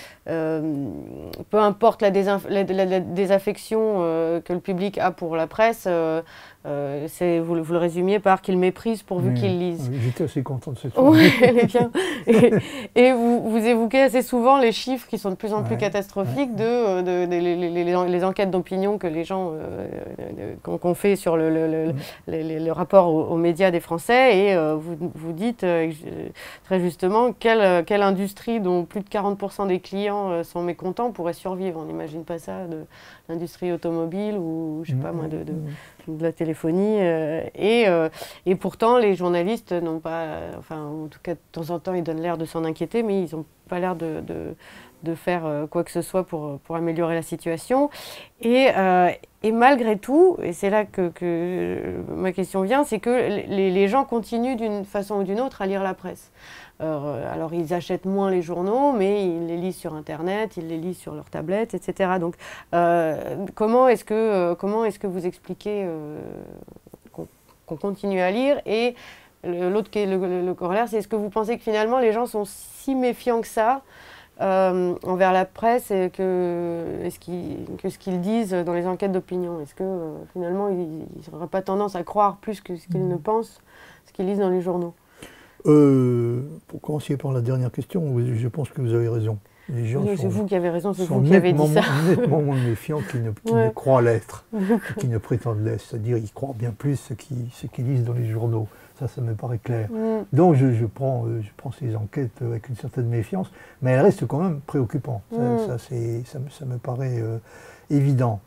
peu importe la désaffection que le public a pour la presse, vous le résumiez par qu'il méprise pourvu qu'il lise. J'étais assez content de cette chose. Oui, elle est bien. Et vous évoquez assez souvent les chiffres qui sont de plus en plus catastrophiques les enquêtes d'opinion que les gens qu'on fait sur le rapport aux médias des Français, et vous dites très justement quelle industrie dont plus de 40% des clients sont mécontents pourrait survivre. On n'imagine pas ça de l'industrie automobile ou je sais pas moi de la téléphonie, et pourtant les journalistes n'ont pas, enfin en tout cas de temps en temps ils donnent l'air de s'en inquiéter, mais ils n'ont pas l'air de faire quoi que ce soit pour améliorer la situation. Et malgré tout, et c'est là que ma question vient, c'est que les gens continuent d'une façon ou d'une autre à lire la presse. Alors ils achètent moins les journaux, mais ils les lisent sur Internet, ils les lisent sur leur tablette, etc. Donc comment est-ce que vous expliquez qu'on continue à lire? Et l'autre le corollaire, c'est est-ce que vous pensez que finalement les gens sont si méfiants que ça envers la presse, et que ce qu'ils disent dans les enquêtes d'opinion? Est-ce que finalement ils n'auraient pas tendance à croire plus que ce qu'ils ne pensent, ce qu'ils lisent dans les journaux? Pour commencer par la dernière question, je pense que vous avez raison. Les gens c'est vous qui avez raison, c'est vous qui avez dit ça. Nettement moins méfiants qu'ils ne croient l'être, qu'ils ne prétendent l'être. C'est-à-dire qu'ils croient bien plus ce qu'ils lisent dans les journaux. Ça me paraît clair. Donc je prends ces enquêtes avec une certaine méfiance, mais elles restent quand même préoccupantes. Ça me paraît évident.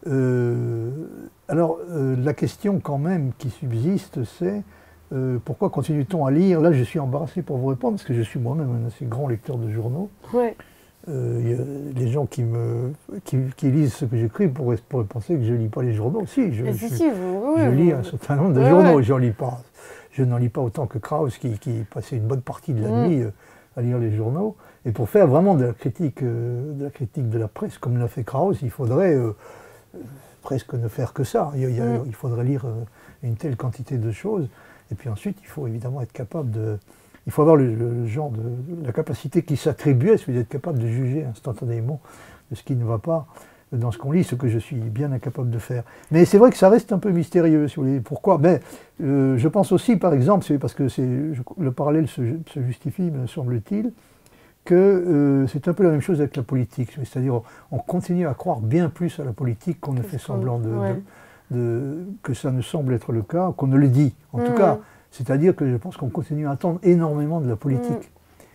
Alors la question quand même qui subsiste, c'est pourquoi continue-t-on à lire? Là, je suis embarrassé pour vous répondre, parce que je suis moi-même un assez grand lecteur de journaux. Les gens qui lisent ce que j'écris pourraient penser que je ne lis pas les journaux. Si, je lis un certain nombre de journaux, je n'en lis pas autant que Krauss, qui passait une bonne partie de la nuit à lire les journaux. Et pour faire vraiment de la critique de la presse, comme l'a fait Krauss, il faudrait presque ne faire que ça. Il faudrait lire une telle quantité de choses. Et puis ensuite, il faut évidemment être capable il faut avoir le genre la capacité qui s'attribue à celui d'être capable de juger instantanément de ce qui ne va pas dans ce qu'on lit, ce que je suis bien incapable de faire. Mais c'est vrai que ça reste un peu mystérieux, si vous voulez. Pourquoi? Je pense aussi, par exemple, c'est parce que le parallèle se justifie, me semble-t-il, que c'est un peu la même chose avec la politique. C'est-à-dire on continue à croire bien plus à la politique qu'on ne fait semblant que ça ne semble être le cas, qu'on ne le dit. En tout cas, c'est-à-dire que je pense qu'on continue à attendre énormément de la politique.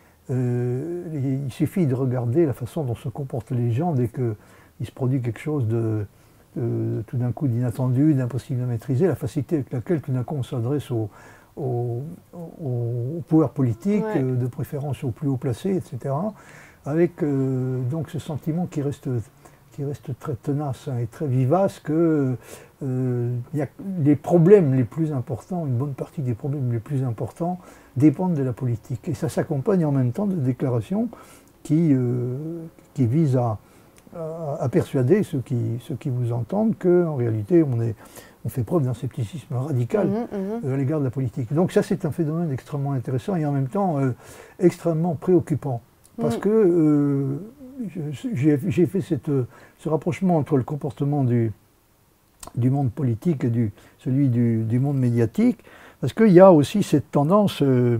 Il suffit de regarder la façon dont se comportent les gens dès qu'il se produit quelque chose de tout d'un coup d'inattendu, d'impossible à maîtriser, la facilité avec laquelle tout d'un coup on s'adresse au pouvoir politique, de préférence aux plus haut placés, etc. Avec donc ce sentiment qui reste très tenace et très vivace que les problèmes les plus importants, une bonne partie des problèmes les plus importants dépendent de la politique. Et ça s'accompagne en même temps de déclarations qui visent à persuader ceux qui vous entendent qu'en réalité on fait preuve d'un scepticisme radical à l'égard de la politique. Donc ça c'est un phénomène extrêmement intéressant et en même temps extrêmement préoccupant. Parce que j'ai fait ce rapprochement entre le comportement du monde politique et celui du monde médiatique, parce qu'il y a aussi cette tendance,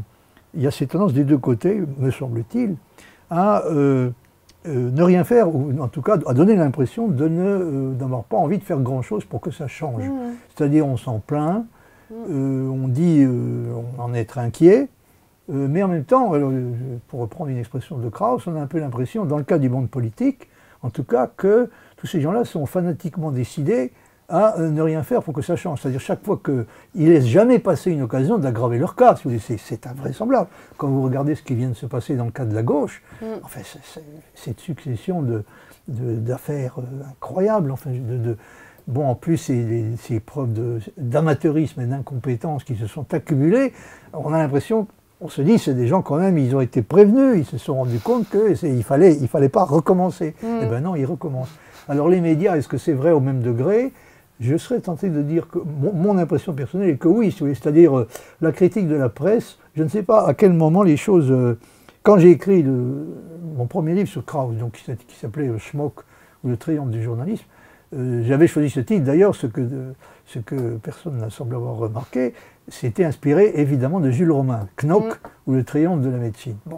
des deux côtés, me semble-t-il, à ne rien faire, ou en tout cas à donner l'impression d'avoir pas envie de faire grand-chose pour que ça change. C'est-à-dire on s'en plaint, on dit on en être inquiet, mais en même temps, pour reprendre une expression de Krauss, on a un peu l'impression, dans le cas du monde politique, en tout cas, que tous ces gens-là sont fanatiquement décidés à ne rien faire pour que ça change. C'est-à-dire chaque fois qu'ils ne laissent jamais passer une occasion d'aggraver leur cas. C'est invraisemblable. Quand vous regardez ce qui vient de se passer dans le cas de la gauche, enfin, cette succession d'affaires incroyables, enfin, bon, en plus, ces preuves d'amateurisme et d'incompétence qui se sont accumulées, on a l'impression, on se dit, c'est des gens quand même, ils ont été prévenus, ils se sont rendus compte qu'il fallait pas recommencer. Eh bien non, ils recommencent. Alors les médias, est-ce que c'est vrai au même degré? Je serais tenté de dire que mon impression personnelle est que oui, c'est-à-dire la critique de la presse, je ne sais pas à quel moment les choses... quand j'ai écrit mon premier livre sur Krauss, donc, qui s'appelait Schmock, ou le triomphe du journalisme, j'avais choisi ce titre, d'ailleurs, ce que personne n'a semblé avoir remarqué, c'était inspiré évidemment de Jules Romain, Knock, ou le triomphe de la médecine. Bon.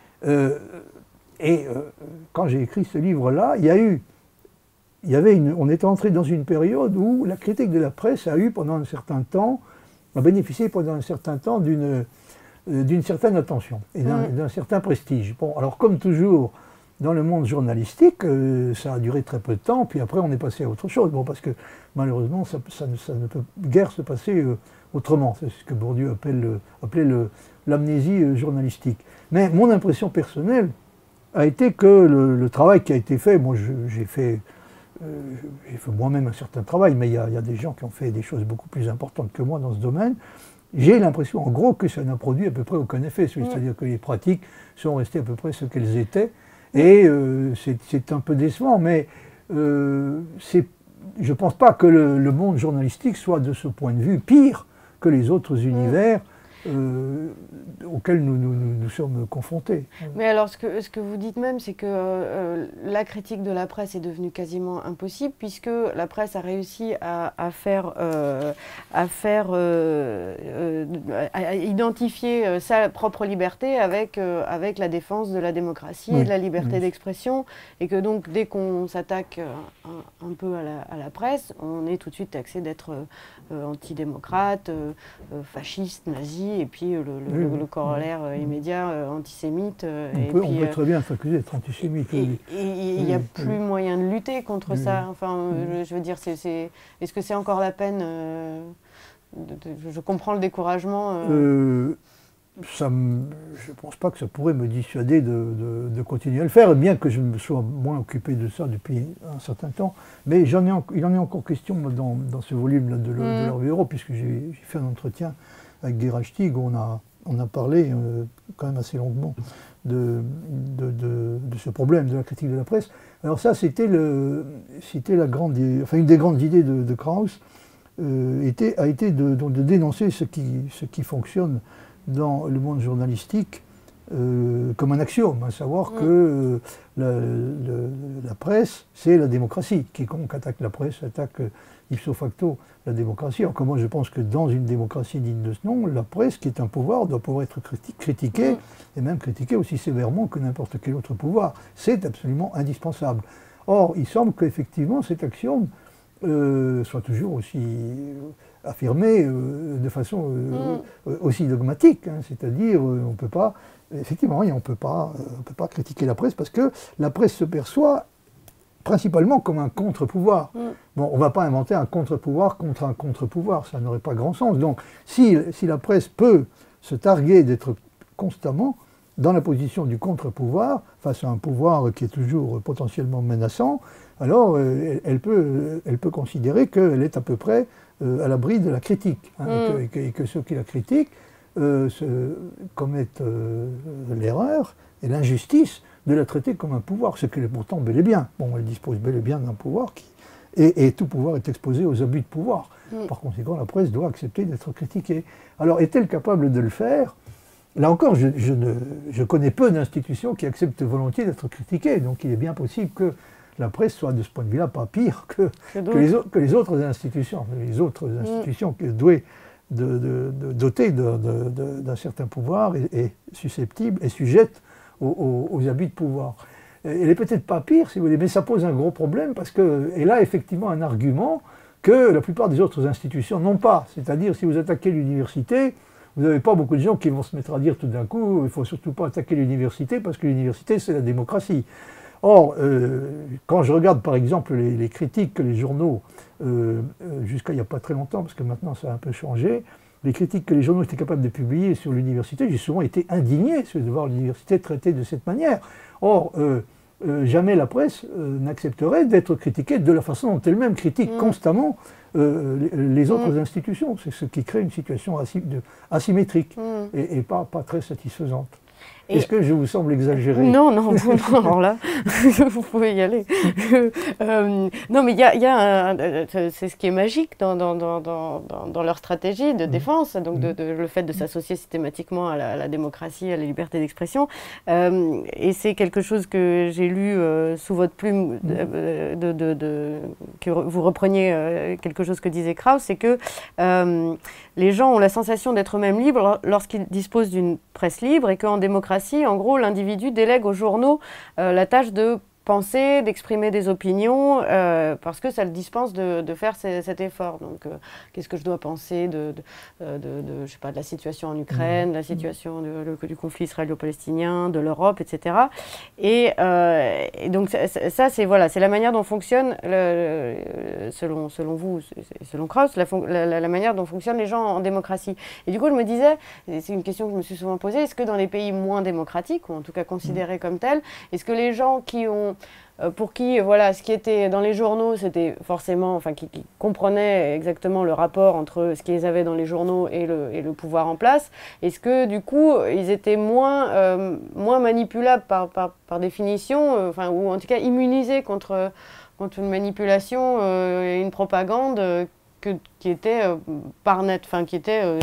Quand j'ai écrit ce livre-là, on était entré dans une période où la critique de la presse a bénéficié pendant un certain temps d'une certaine attention et d'un certain prestige. Bon, alors comme toujours dans le monde journalistique, ça a duré très peu de temps, puis après on est passé à autre chose. Bon, parce que malheureusement, ça ne peut guère se passer autrement. C'est ce que Bourdieu appelait l'amnésie journalistique. Mais mon impression personnelle a été que le travail qui a été fait, moi j'ai fait moi-même un certain travail, mais il y a des gens qui ont fait des choses beaucoup plus importantes que moi dans ce domaine. J'ai l'impression, en gros, que ça n'a produit à peu près aucun effet. C'est-à-dire que les pratiques sont restées à peu près ce qu'elles étaient. Et c'est un peu décevant, mais je ne pense pas que le monde journalistique soit, de ce point de vue, pire que les autres univers auxquels nous sommes confrontés. Mais alors, ce que vous dites même, c'est que la critique de la presse est devenue quasiment impossible, puisque la presse a réussi à identifier sa propre liberté avec la défense de la démocratie et de la liberté d'expression, et que donc, dès qu'on s'attaque un peu à la presse, on est tout de suite taxé d'être antidémocrate, fasciste, nazi, et puis le corollaire immédiat antisémite. On peut très bien s'accuser d'être antisémite. Et il n'y a plus moyen de lutter contre ça. Enfin, je veux dire, est-ce que c'est encore la peine je comprends le découragement. Je ne pense pas que ça pourrait me dissuader de continuer à le faire, bien que je me sois moins occupé de ça depuis un certain temps. Mais il en est encore question dans ce volume-là de l'Orvie Europe, puisque j'ai fait un entretien avec Gerhard Stieg, où on a parlé quand même assez longuement de ce problème de la critique de la presse. Alors ça, c'était une des grandes idées de Krauss, a été de dénoncer ce qui fonctionne dans le monde journalistique comme un axiome, à savoir que la presse, c'est la démocratie. Quiconque attaque la presse attaque ipso facto la démocratie. Alors que moi, je pense que dans une démocratie digne de ce nom, la presse, qui est un pouvoir, doit pouvoir être critiquée, et même critiquée aussi sévèrement que n'importe quel autre pouvoir. C'est absolument indispensable. Or, il semble qu'effectivement, cet axiome soit toujours aussi affirmé de façon aussi dogmatique. Hein, c'est-à-dire, on peut pas, effectivement, on peut pas critiquer la presse parce que la presse se perçoit principalement comme un contre-pouvoir. Bon, on ne va pas inventer un contre-pouvoir contre un contre-pouvoir, ça n'aurait pas grand sens. Donc, si la presse peut se targuer d'être constamment dans la position du contre-pouvoir, face à un pouvoir qui est toujours potentiellement menaçant, alors elle peut considérer qu'elle est à peu près à l'abri de la critique, hein, et que ceux qui la critiquent commettent l'erreur et l'injustice de la traiter comme un pouvoir, ce qu'elle est pourtant bel et bien. Bon, elle dispose bel et bien d'un pouvoir et tout pouvoir est exposé aux abus de pouvoir. Par conséquent, la presse doit accepter d'être critiquée. Alors, est-elle capable de le faire? Là encore, je connais peu d'institutions qui acceptent volontiers d'être critiquées, donc il est bien possible que la presse soit de ce point de vue-là pas pire que les autres institutions. Les autres institutions dotées d'un certain pouvoir et susceptibles et sujettes aux abus de pouvoir. Elle n'est peut-être pas pire, si vous voulez, mais ça pose un gros problème parce qu'elle a effectivement un argument que la plupart des autres institutions n'ont pas. C'est-à-dire, si vous attaquez l'université, vous n'avez pas beaucoup de gens qui vont se mettre à dire tout d'un coup, il ne faut surtout pas attaquer l'université parce que l'université, c'est la démocratie. Or, quand je regarde par exemple les critiques que les journaux, jusqu'à il n'y a pas très longtemps, parce que maintenant ça a un peu changé, les critiques que les journaux étaient capables de publier sur l'université, j'ai souvent été indigné de voir l'université traitée de cette manière. Or, jamais la presse n'accepterait d'être critiquée de la façon dont elle-même critique constamment les autres institutions. C'est ce qui crée une situation asymétrique et pas très satisfaisante. Est-ce que je vous semble exagéré? Non, alors là, vous pouvez y aller. Non, mais c'est ce qui est magique dans leur stratégie de défense, donc le fait de s'associer systématiquement à la démocratie, à la liberté d'expression. Et c'est quelque chose que j'ai lu sous votre plume, que vous repreniez quelque chose que disait Krauss, c'est que les gens ont la sensation d'être eux-mêmes libres lorsqu'ils disposent d'une presse libre et qu'en démocratie, en gros, l'individu délègue aux journaux la tâche de penser, d'exprimer des opinions, parce que ça le dispense de faire cet effort. Donc, qu'est-ce que je dois penser je sais pas, de la situation en Ukraine, de la situation du conflit israélo-palestinien, de l'Europe, etc. Et donc, ça c'est la manière dont fonctionne, selon vous, selon Krauss, la manière dont fonctionnent les gens en démocratie. Et du coup, je me disais, c'est une question que je me suis souvent posée, est-ce que dans les pays moins démocratiques, ou en tout cas considérés comme tels, est-ce que les gens pour qui, ce qui était dans les journaux, c'était forcément, qui comprenaient exactement le rapport entre ce qu'ils avaient dans les journaux et le pouvoir en place, est-ce que du coup, ils étaient moins manipulables par définition, ou en tout cas immunisés contre une manipulation et une propagande qui était qui était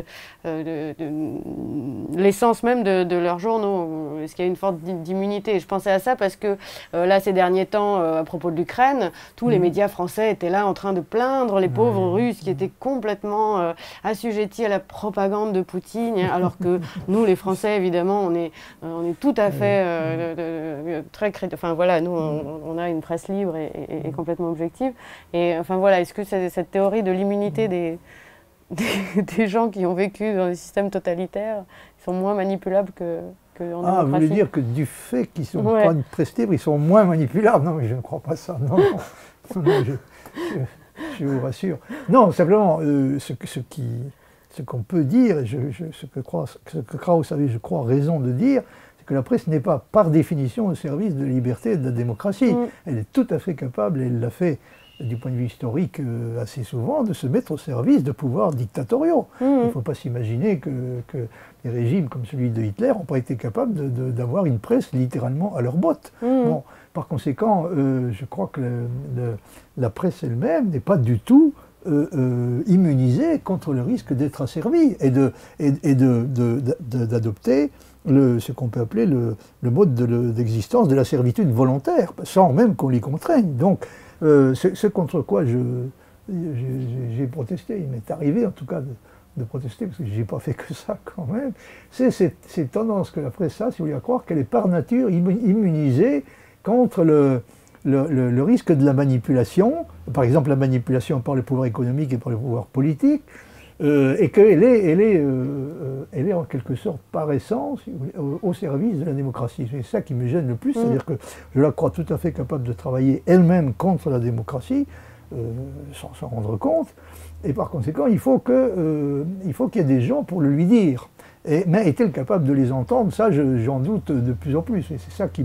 l'essence même de leurs journaux. Est-ce qu'il y a une forme d'immunité? Je pensais à ça parce que là, ces derniers temps, à propos de l'Ukraine, tous les médias français étaient là en train de plaindre les pauvres Russes qui étaient complètement assujettis à la propagande de Poutine, alors que nous, les Français, évidemment, on est tout à fait très crédibles. Nous, on a une presse libre et complètement objective. Et est-ce que cette théorie de l'immunité des gens qui ont vécu dans des systèmes totalitaires sont moins manipulables qu'en démocratie? Vous voulez dire que du fait qu'ils sont pas une presse libre, ils sont moins manipulables? Non, mais je ne crois pas ça. Non, je vous rassure. Non, simplement, ce qu'on peut dire, et ce que Krauss avait, je crois, raison de dire, c'est que la presse n'est pas, par définition, au service de la liberté et de la démocratie. Elle est tout à fait capable, et elle l'a fait du point de vue historique assez souvent, de se mettre au service de pouvoirs dictatoriaux. Il ne faut pas s'imaginer que des régimes comme celui de Hitler n'ont pas été capables d'avoir une presse littéralement à leurs bottes. Bon, par conséquent, je crois que la presse elle-même n'est pas du tout immunisée contre le risque d'être asservie et d'adopter ce qu'on peut appeler le mode d'existence de la servitude volontaire, sans même qu'on l'y contraigne. Donc, c'est contre quoi j'ai protesté. Il m'est arrivé en tout cas de protester, parce que je n'ai pas fait que ça quand même. C'est cette tendance que la presse a, si vous voulez, à croire qu'elle est par nature immunisée contre le risque de la manipulation, par exemple la manipulation par le pouvoir économique et par le pouvoir politique, et qu'elle est en quelque sorte par essence au service de la démocratie. C'est ça qui me gêne le plus, c'est-à-dire que je la crois tout à fait capable de travailler elle-même contre la démocratie, sans s'en rendre compte, et par conséquent il faut qu'il y ait des gens pour le lui dire. Mais est-elle capable de les entendre? Ça, j'en doute de plus en plus, et c'est ça qui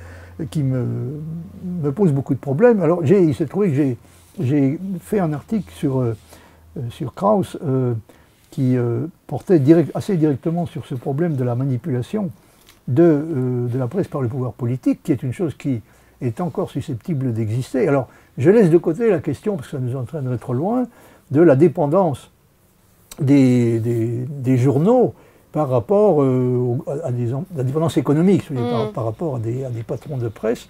me pose beaucoup de problèmes. Alors il s'est trouvé que j'ai fait un article sur Krauss qui portait assez directement sur ce problème de la manipulation de la presse par le pouvoir politique, qui est une chose qui est encore susceptible d'exister. Alors je laisse de côté la question, parce que ça nous entraînerait trop loin, de la dépendance des journaux par rapport à la dépendance économique, par rapport à des patrons de presse.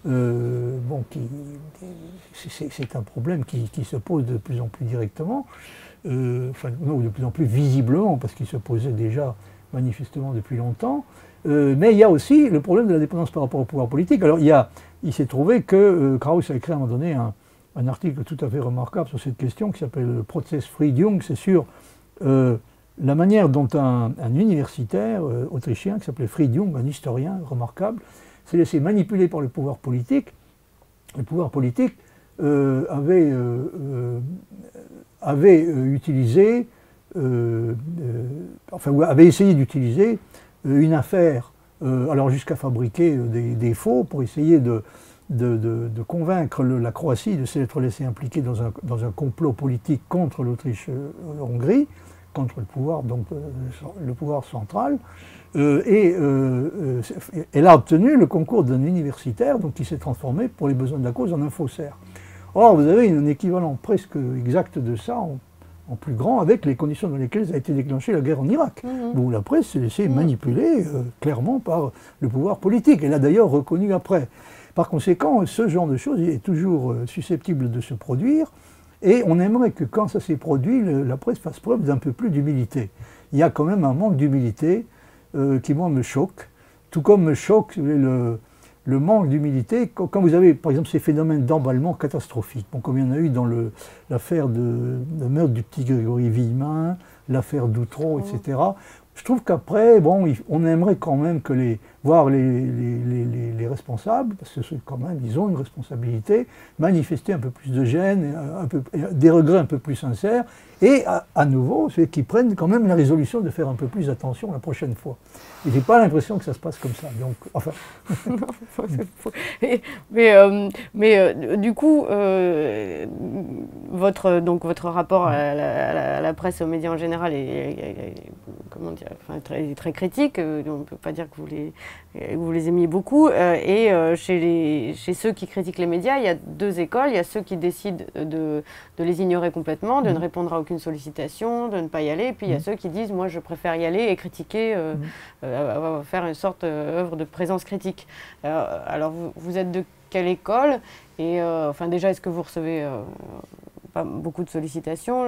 C'est un problème qui se pose de plus en plus directement, ou de plus en plus visiblement, parce qu'il se posait déjà manifestement depuis longtemps. Mais il y a aussi le problème de la dépendance par rapport au pouvoir politique. Alors il s'est trouvé que Krauss a écrit à un moment donné un article tout à fait remarquable sur cette question qui s'appelle « Prozessfriedung », c'est sur la manière dont un universitaire autrichien qui s'appelait Friedung, un historien remarquable, s'est laissé manipuler par le pouvoir politique. Le pouvoir politique avait essayé d'utiliser une affaire, alors jusqu'à fabriquer des faux pour essayer de convaincre la Croatie de s'être laissée impliquer dans un complot politique contre l'Autriche-Hongrie, contre le pouvoir, donc le pouvoir central. Elle a obtenu le concours d'un universitaire, donc qui s'est transformé pour les besoins de la cause en un faussaire. Or, vous avez un équivalent presque exact de ça, en plus grand, avec les conditions dans lesquelles a été déclenchée la guerre en Irak, où la presse s'est laissée manipuler clairement par le pouvoir politique. Elle l'a d'ailleurs reconnu après. Par conséquent, ce genre de choses est toujours susceptible de se produire, et on aimerait que quand ça s'est produit, la presse fasse preuve d'un peu plus d'humilité. Il y a quand même un manque d'humilité qui, moi, me choque, tout comme me choque le manque d'humilité quand vous avez, par exemple, ces phénomènes d'emballement catastrophiques, comme il y en a eu dans l'affaire de meurtre du petit Grégory Villemin, l'affaire d'Outreau, etc. Je trouve qu'après, on aimerait quand même voir les responsables, parce que quand même, ils ont une responsabilité, manifester un peu plus de gêne, des regrets un peu plus sincères, et à nouveau, c'est qu'ils prennent quand même la résolution de faire un peu plus attention la prochaine fois. Et j'ai pas l'impression que ça se passe comme ça. Donc, enfin. Du coup, votre rapport à la presse et aux médias en général est comment dire, très, très critique. On ne peut pas dire que vous les aimiez beaucoup. Chez ceux qui critiquent les médias, il y a deux écoles. Il y a ceux qui décident de les ignorer complètement, de ne répondre à aucune sollicitation, de ne pas y aller. Et puis il y a ceux qui disent, moi je préfère y aller et critiquer, faire une sorte d'œuvre de présence critique. Alors vous êtes de quelle école? Et déjà, est-ce que vous recevez pas beaucoup de sollicitations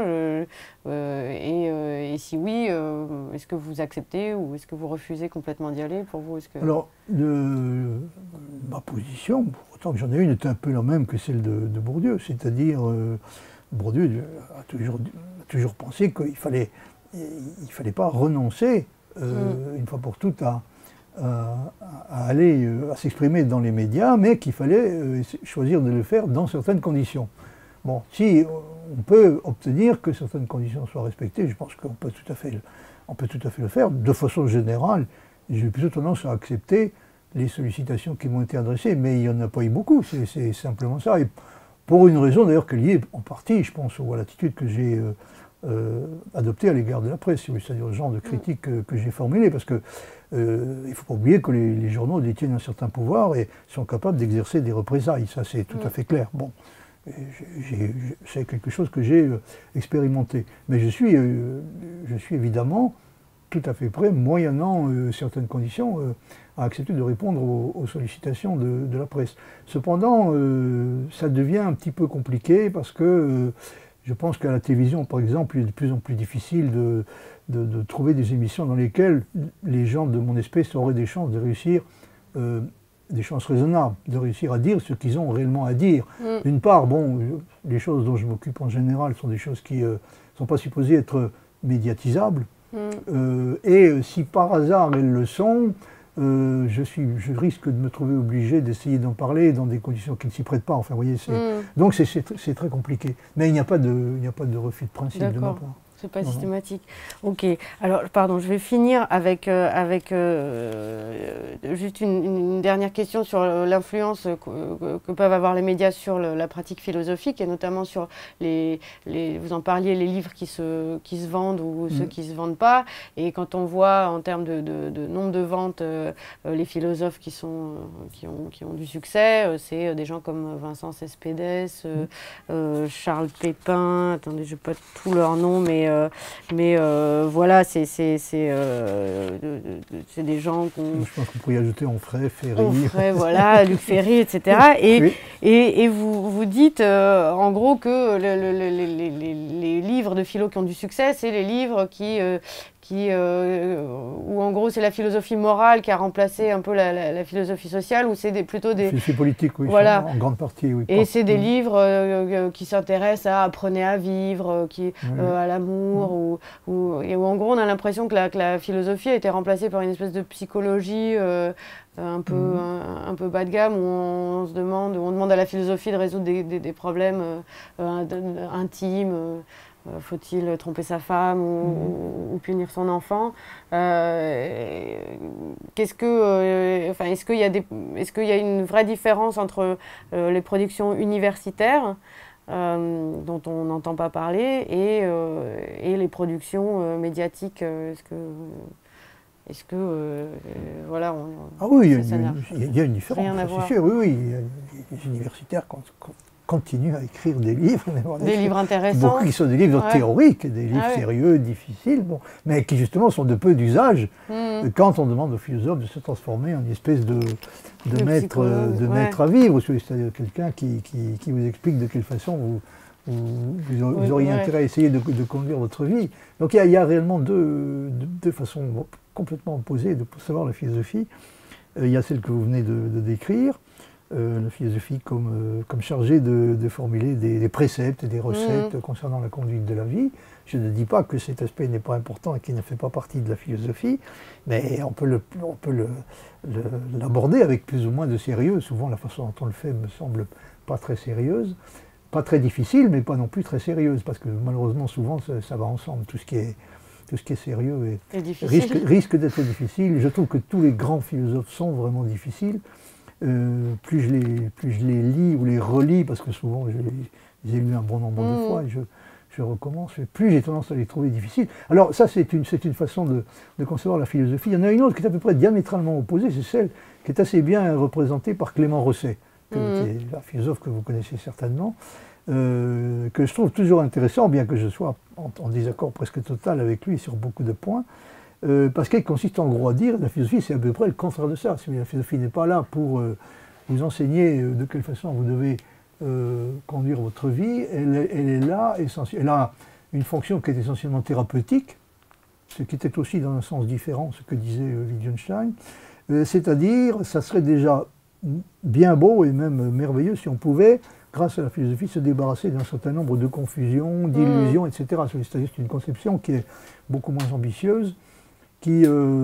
et si oui, est-ce que vous acceptez ou est-ce que vous refusez complètement d'y aller? Pour vous, Alors, ma position, autant que j'en ai une, est un peu la même que celle de Bourdieu, c'est-à-dire Bourdieu a toujours pensé qu'il fallait pas renoncer une fois pour toutes à aller s'exprimer dans les médias, mais qu'il fallait choisir de le faire dans certaines conditions. Bon, si on peut obtenir que certaines conditions soient respectées, je pense qu'on peut tout à fait le faire. De façon générale, j'ai plutôt tendance à accepter les sollicitations qui m'ont été adressées, mais il n'y en a pas eu beaucoup, c'est simplement ça. Et pour une raison d'ailleurs qui est liée en partie, je pense, à l'attitude que j'ai adoptée à l'égard de la presse, c'est-à-dire le genre de critique que j'ai formulé, parce que il ne faut pas oublier que les journaux détiennent un certain pouvoir et sont capables d'exercer des représailles, ça c'est tout à fait clair. Bon. C'est quelque chose que j'ai expérimenté. Mais je suis évidemment tout à fait prêt, moyennant certaines conditions, à accepter de répondre aux sollicitations de la presse. Cependant, ça devient un petit peu compliqué parce que je pense qu'à la télévision, par exemple, il est de plus en plus difficile de trouver des émissions dans lesquelles les gens de mon espèce auraient des chances de réussir, des chances raisonnables, de réussir à dire ce qu'ils ont réellement à dire. D'une part, bon, les choses dont je m'occupe en général sont des choses qui ne sont pas supposées être médiatisables. Et si par hasard elles le sont, je risque de me trouver obligé d'essayer d'en parler dans des conditions qui ne s'y prêtent pas. Enfin, vous voyez, donc c'est très compliqué. Mais il n'y a pas de refus de principe de ma part. C'est pas systématique. Ok. Alors, pardon, je vais finir avec juste une dernière question sur l'influence que peuvent avoir les médias sur la pratique philosophique et notamment sur vous en parliez, les livres qui se vendent ou ceux qui ne se vendent pas. Et quand on voit en termes de nombre de ventes, les philosophes qui ont du succès, c'est des gens comme Vincent Cespedes, Charles Pépin, attendez, je n'ai pas tous leurs noms, mais voilà, c'est des gens qu'on... Je pense qu'on pourrait y ajouter Onfray, Ferry. Onfray, voilà, Luc Ferry, etc. Et vous dites, en gros, que les livres de philo qui ont du succès, c'est les livres où en gros c'est la philosophie morale qui a remplacé un peu la philosophie sociale, ou c'est plutôt des... Philosophie politique, oui, voilà. En grande partie, oui. Et c'est des livres qui s'intéressent à apprenez à vivre, à l'amour, et où en gros on a l'impression que la philosophie a été remplacée par une espèce de psychologie un peu bas de gamme, où on demande à la philosophie de résoudre des problèmes intimes. Faut-il tromper sa femme ou punir son enfant? Est-ce qu'il y a une vraie différence entre les productions universitaires dont on n'entend pas parler et les productions médiatiques? Voilà, ah oui, il y a une différence. Rien à voir. C'est sûr, oui. Les universitaires continuent à écrire des livres. Des livres intéressants. Beaucoup qui sont des livres théoriques, des livres sérieux, difficiles, mais qui justement sont de peu d'usage quand on demande aux philosophes de se transformer en une espèce de maître à vivre, c'est-à-dire quelqu'un qui vous explique de quelle façon vous auriez intérêt à essayer de conduire votre vie. Donc il y a réellement deux façons complètement opposées de percevoir la philosophie. Il y a celle que vous venez de décrire, la philosophie comme chargée de formuler des préceptes et des recettes concernant la conduite de la vie. Je ne dis pas que cet aspect n'est pas important et qu'il ne fait pas partie de la philosophie, mais on peut l'aborder avec plus ou moins de sérieux. Souvent, la façon dont on le fait me semble pas très sérieuse, pas très difficile, mais pas non plus très sérieuse, parce que malheureusement, souvent, ça va ensemble. Tout ce qui est sérieux risque d'être difficile. Je trouve que tous les grands philosophes sont vraiment difficiles. Plus je les lis ou les relis, parce que souvent je les ai lus un bon nombre de fois et je recommence, plus j'ai tendance à les trouver difficiles. Alors ça c'est une façon de concevoir la philosophie. Il y en a une autre qui est à peu près diamétralement opposée, c'est celle qui est assez bien représentée par Clément Rosset, qui est un philosophe que vous connaissez certainement, que je trouve toujours intéressant, bien que je sois en désaccord presque total avec lui sur beaucoup de points. Parce qu'elle consiste en gros à dire, la philosophie c'est à peu près le contraire de ça. La philosophie n'est pas là pour vous enseigner de quelle façon vous devez conduire votre vie, elle est là, elle a une fonction qui est essentiellement thérapeutique, ce qui était aussi dans un sens différent ce que disait Wittgenstein, c'est-à-dire ça serait déjà bien beau et même merveilleux si on pouvait, grâce à la philosophie, se débarrasser d'un certain nombre de confusions, d'illusions, etc. C'est-à-dire c'est une conception qui est beaucoup moins ambitieuse, qui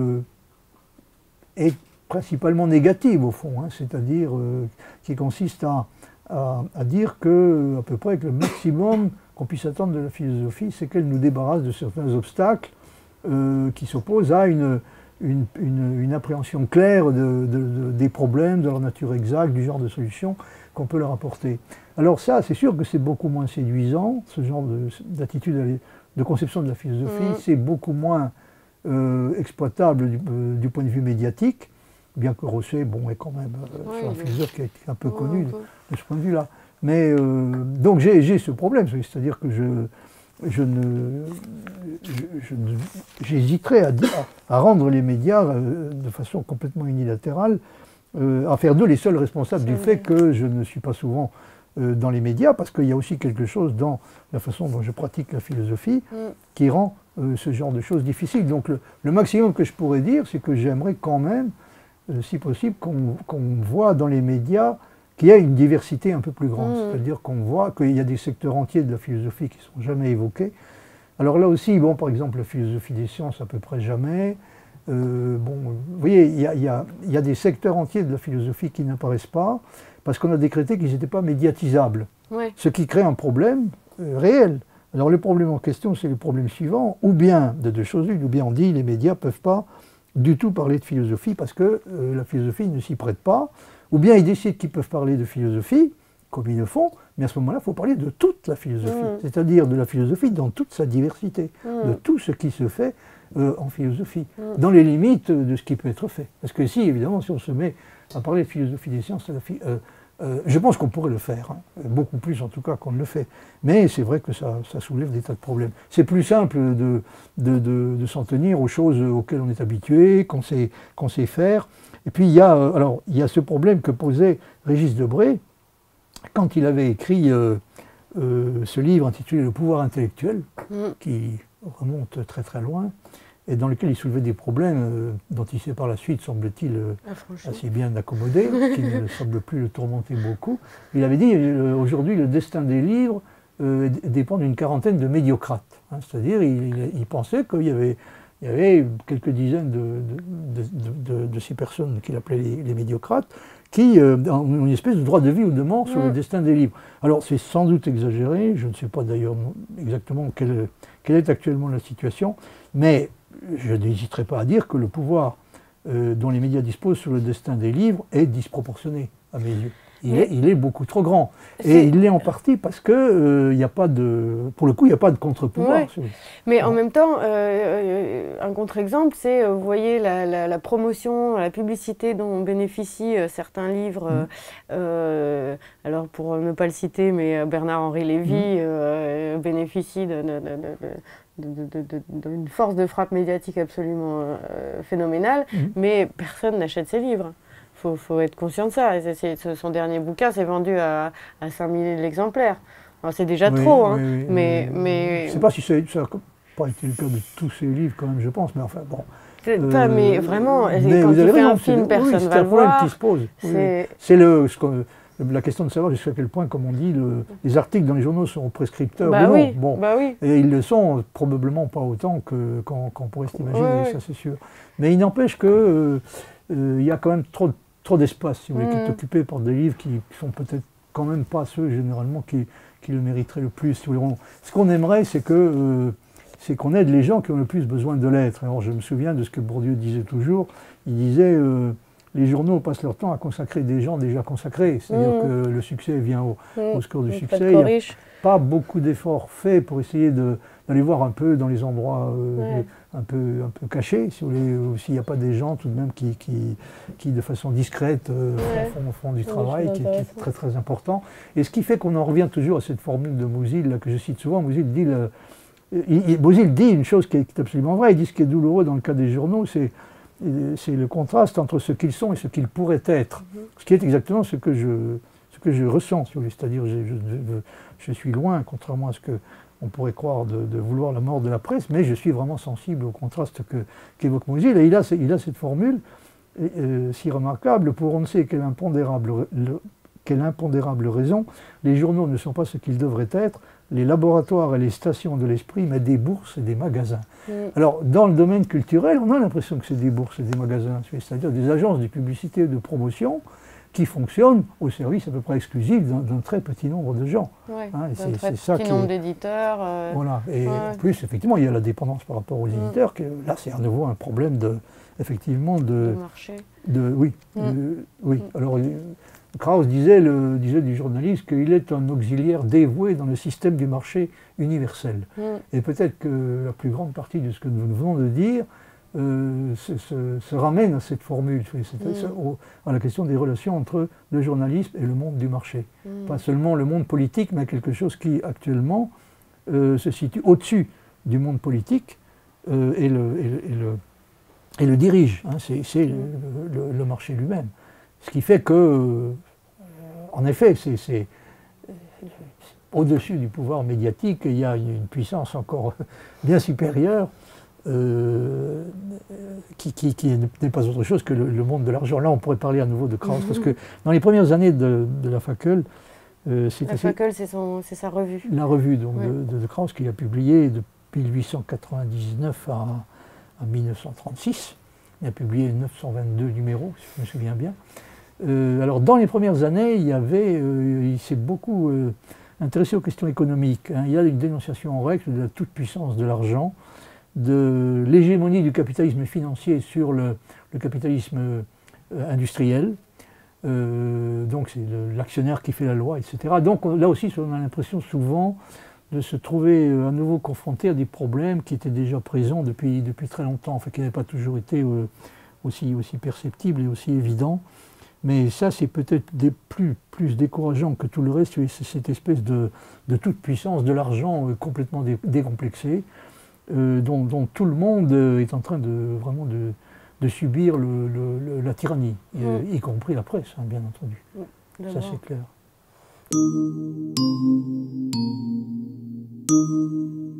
est principalement négative au fond, c'est-à-dire qui consiste à dire que, à peu près, que le maximum qu'on puisse attendre de la philosophie, c'est qu'elle nous débarrasse de certains obstacles qui s'opposent à une appréhension claire des problèmes, de leur nature exacte, du genre de solution qu'on peut leur apporter. Alors ça, c'est sûr que c'est beaucoup moins séduisant, ce genre d'attitude, de conception de la philosophie, c'est beaucoup moins exploitable du point de vue médiatique, bien que Rosset est quand même un philosophe qui est un peu connu de ce point de vue-là. Mais donc j'ai ce problème, c'est-à-dire que j'hésiterais à rendre les médias de façon complètement unilatérale, à faire d'eux les seuls responsables du fait que je ne suis pas souvent dans les médias, parce qu'il y a aussi quelque chose dans la façon dont je pratique la philosophie qui rend ce genre de choses difficiles. Donc le maximum que je pourrais dire, c'est que j'aimerais quand même, si possible, qu'on voit dans les médias qu'il y a une diversité un peu plus grande. C'est-à-dire qu'on voit qu'il y a des secteurs entiers de la philosophie qui ne sont jamais évoqués. Alors là aussi, bon, par exemple, la philosophie des sciences, à peu près jamais. Bon, vous voyez, il y a des secteurs entiers de la philosophie qui n'apparaissent pas, parce qu'on a décrété qu'ils n'étaient pas médiatisables. Ouais. Ce qui crée un problème réel. Alors le problème en question, c'est le problème suivant, ou bien de deux choses l'une, ou bien on dit les médias ne peuvent pas du tout parler de philosophie parce que la philosophie ne s'y prête pas, ou bien ils décident qu'ils peuvent parler de philosophie, comme ils le font, mais à ce moment-là, il faut parler de toute la philosophie, c'est-à-dire de la philosophie dans toute sa diversité, de tout ce qui se fait en philosophie, dans les limites de ce qui peut être fait. Parce que si, évidemment, si on se met à parler de philosophie des sciences, je pense qu'on pourrait le faire, hein, beaucoup plus en tout cas qu'on ne le fait. Mais c'est vrai que ça soulève des tas de problèmes. C'est plus simple de s'en tenir aux choses auxquelles on est habitué, qu'on sait faire. Et puis il y a ce problème que posait Régis Debray quand il avait écrit ce livre intitulé « Le pouvoir intellectuel », qui remonte très très loin, et dans lequel il soulevait des problèmes dont il s'est par la suite, semble-t-il, assez bien accommodé, qui ne semble plus le tourmenter beaucoup. Il avait dit aujourd'hui le destin des livres dépend d'une quarantaine de médiocrates. Hein, c'est-à-dire il pensait qu'il y avait quelques dizaines de ces personnes qu'il appelait les médiocrates qui ont une espèce de droit de vie ou de mort sur le destin des livres. Alors c'est sans doute exagéré, je ne sais pas d'ailleurs exactement quelle est actuellement la situation, mais je n'hésiterai pas à dire que le pouvoir dont les médias disposent sur le destin des livres est disproportionné, à mes yeux. Il est beaucoup trop grand. Et il l'est en partie parce que y a pas de, pour le coup, il n'y a pas de contre-pouvoir. Ouais. Mais en même temps, un contre-exemple, c'est, vous voyez, la promotion, la publicité dont bénéficient certains livres. Alors, pour ne pas le citer, mais Bernard-Henri Lévy bénéficie d'une force de frappe médiatique absolument phénoménale, mais personne n'achète ses livres. Il faut être conscient de ça. Son dernier bouquin s'est vendu à 5000 exemplaires. C'est déjà trop, hein. Mais je ne sais pas si ça n'a pas été le cas de tous ces livres, quand même, je pense, mais enfin, bon. Mais vraiment, quand tu fais un film, personne ne va le voir. C'est un problème qui se pose. C'est la question de savoir jusqu'à quel point, comme on dit, les articles dans les journaux sont prescripeurs ou non. Bon. Et ils le sont probablement pas autant qu'on pourrait s'imaginer, ça c'est sûr. Mais il n'empêche que il y a quand même trop d'espace, si vous voulez, qui est occupé par des livres qui sont peut-être quand même pas ceux généralement qui le mériteraient le plus. Si vous voulez. Ce qu'on aimerait, c'est qu'on aide les gens qui ont le plus besoin de l'être. Alors je me souviens de ce que Bourdieu disait toujours. Il disait les journaux passent leur temps à consacrer des gens déjà consacrés. C'est-à-dire que le succès vient au score du succès. Il n'y a pas beaucoup d'efforts faits pour essayer d'aller voir un peu dans les endroits un peu cachés, si vous voulez, ou s'il n'y a pas des gens tout de même qui de façon discrète font du travail qui est très très important. Et ce qui fait qu'on en revient toujours à cette formule de Mouzil là, que je cite souvent. Mouzil dit une chose qui est absolument vraie. Il dit ce qui est douloureux dans le cas des journaux, c'est le contraste entre ce qu'ils sont et ce qu'ils pourraient être. Ce qui est exactement ce que je ressens, si vous voulez. C'est-à-dire je suis loin, contrairement à ce qu'on pourrait croire, de vouloir la mort de la presse, mais je suis vraiment sensible au contraste qu'évoque Mouzil. Et il a cette formule si remarquable pour on ne sait quelle impondérable raison, les journaux ne sont pas ce qu'ils devraient être, les laboratoires et les stations de l'esprit, mais des bourses et des magasins. Alors, dans le domaine culturel, on a l'impression que c'est des bourses et des magasins, c'est-à-dire des agences de publicité et de promotion qui fonctionnent au service à peu près exclusif d'un très petit nombre de gens. C'est ça petit nombre d'éditeurs. Voilà. Et en plus, effectivement, il y a la dépendance par rapport aux éditeurs. Là, c'est à nouveau un problème effectivement de marché. Oui. Alors, Krauss disait du journaliste qu'il est un auxiliaire dévoué dans le système du marché universel. Et peut-être que la plus grande partie de ce que nous venons de dire se ramène à cette formule, à la question des relations entre le journalisme et le monde du marché. Pas seulement le monde politique, mais quelque chose qui actuellement se situe au-dessus du monde politique et le dirige. Hein, c'est le marché lui-même. Ce qui fait que, en effet, c'est au-dessus du pouvoir médiatique, il y a une puissance encore bien supérieure qui n'est pas autre chose que le monde de l'argent. Là, on pourrait parler à nouveau de Krauss, parce que dans les premières années de la Fackel, la Fackel, c'est sa revue. La revue donc, de Krauss qu'il a publiée depuis 1899 à 1936. Il a publié 922 numéros, si je me souviens bien. Alors, dans les premières années, il s'est beaucoup intéressé aux questions économiques. Hein. Il y a une dénonciation en règle de la toute-puissance de l'argent, de l'hégémonie du capitalisme financier sur le capitalisme industriel. Donc c'est l'actionnaire qui fait la loi, etc. Donc là aussi, on a l'impression souvent de se trouver à nouveau confronté à des problèmes qui étaient déjà présents depuis très longtemps, enfin qui n'avaient pas toujours été aussi perceptibles et aussi évidents. Mais ça, c'est peut-être plus décourageant que tout le reste, c'est cette espèce de toute-puissance de l'argent complètement décomplexé, dont tout le monde est en train vraiment de subir la tyrannie, y compris la presse, hein, bien entendu. Ça, c'est clair.